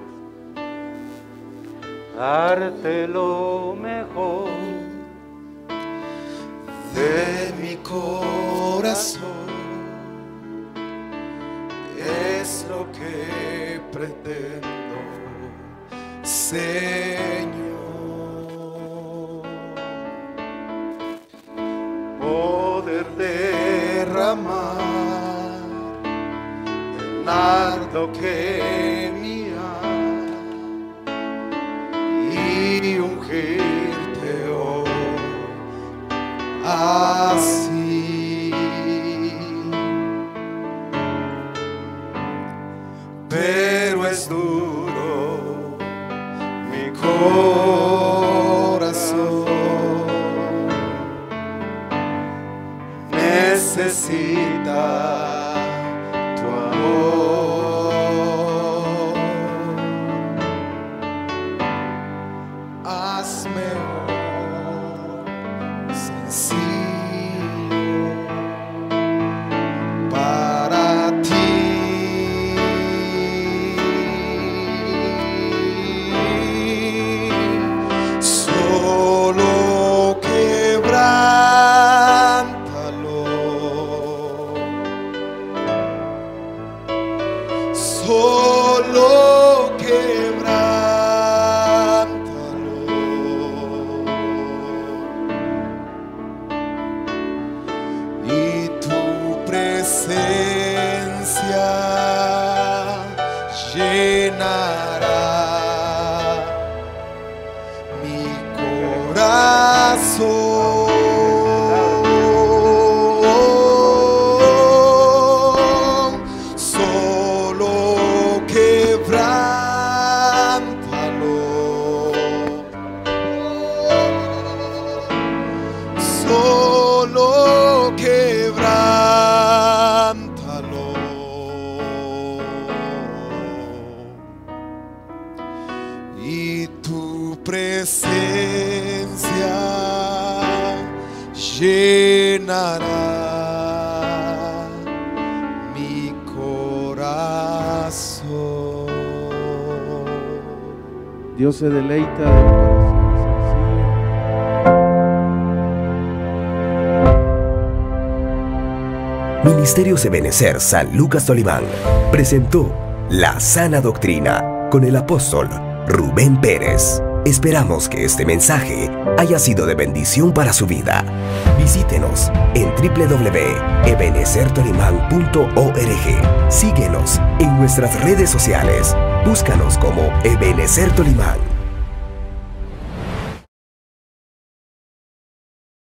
Darte lo mejor de mi corazón es lo que pretendo, Señor. Poder derramar el nardo que mi y ungirte hoy así. Pero es duro mi corazón, necesita tu amor. Hazme sencillo para ti. Solo quebrántalo. Solo quebrántalo. Y tu presencia llenará mi corazón. Solo quebrántalo. Solo quebrántalo. Y tu presencia llenará mi corazón. Dios se deleita del corazón sencillo. Ministerios Ebenecer San Lucas Tolimán presentó La Sana Doctrina con el apóstol Rubén Pérez. Esperamos que este mensaje haya sido de bendición para su vida. Visítenos en www.ebenecertolimán.org. Síguenos en nuestras redes sociales. Búscanos como Ebenecer Tolimán.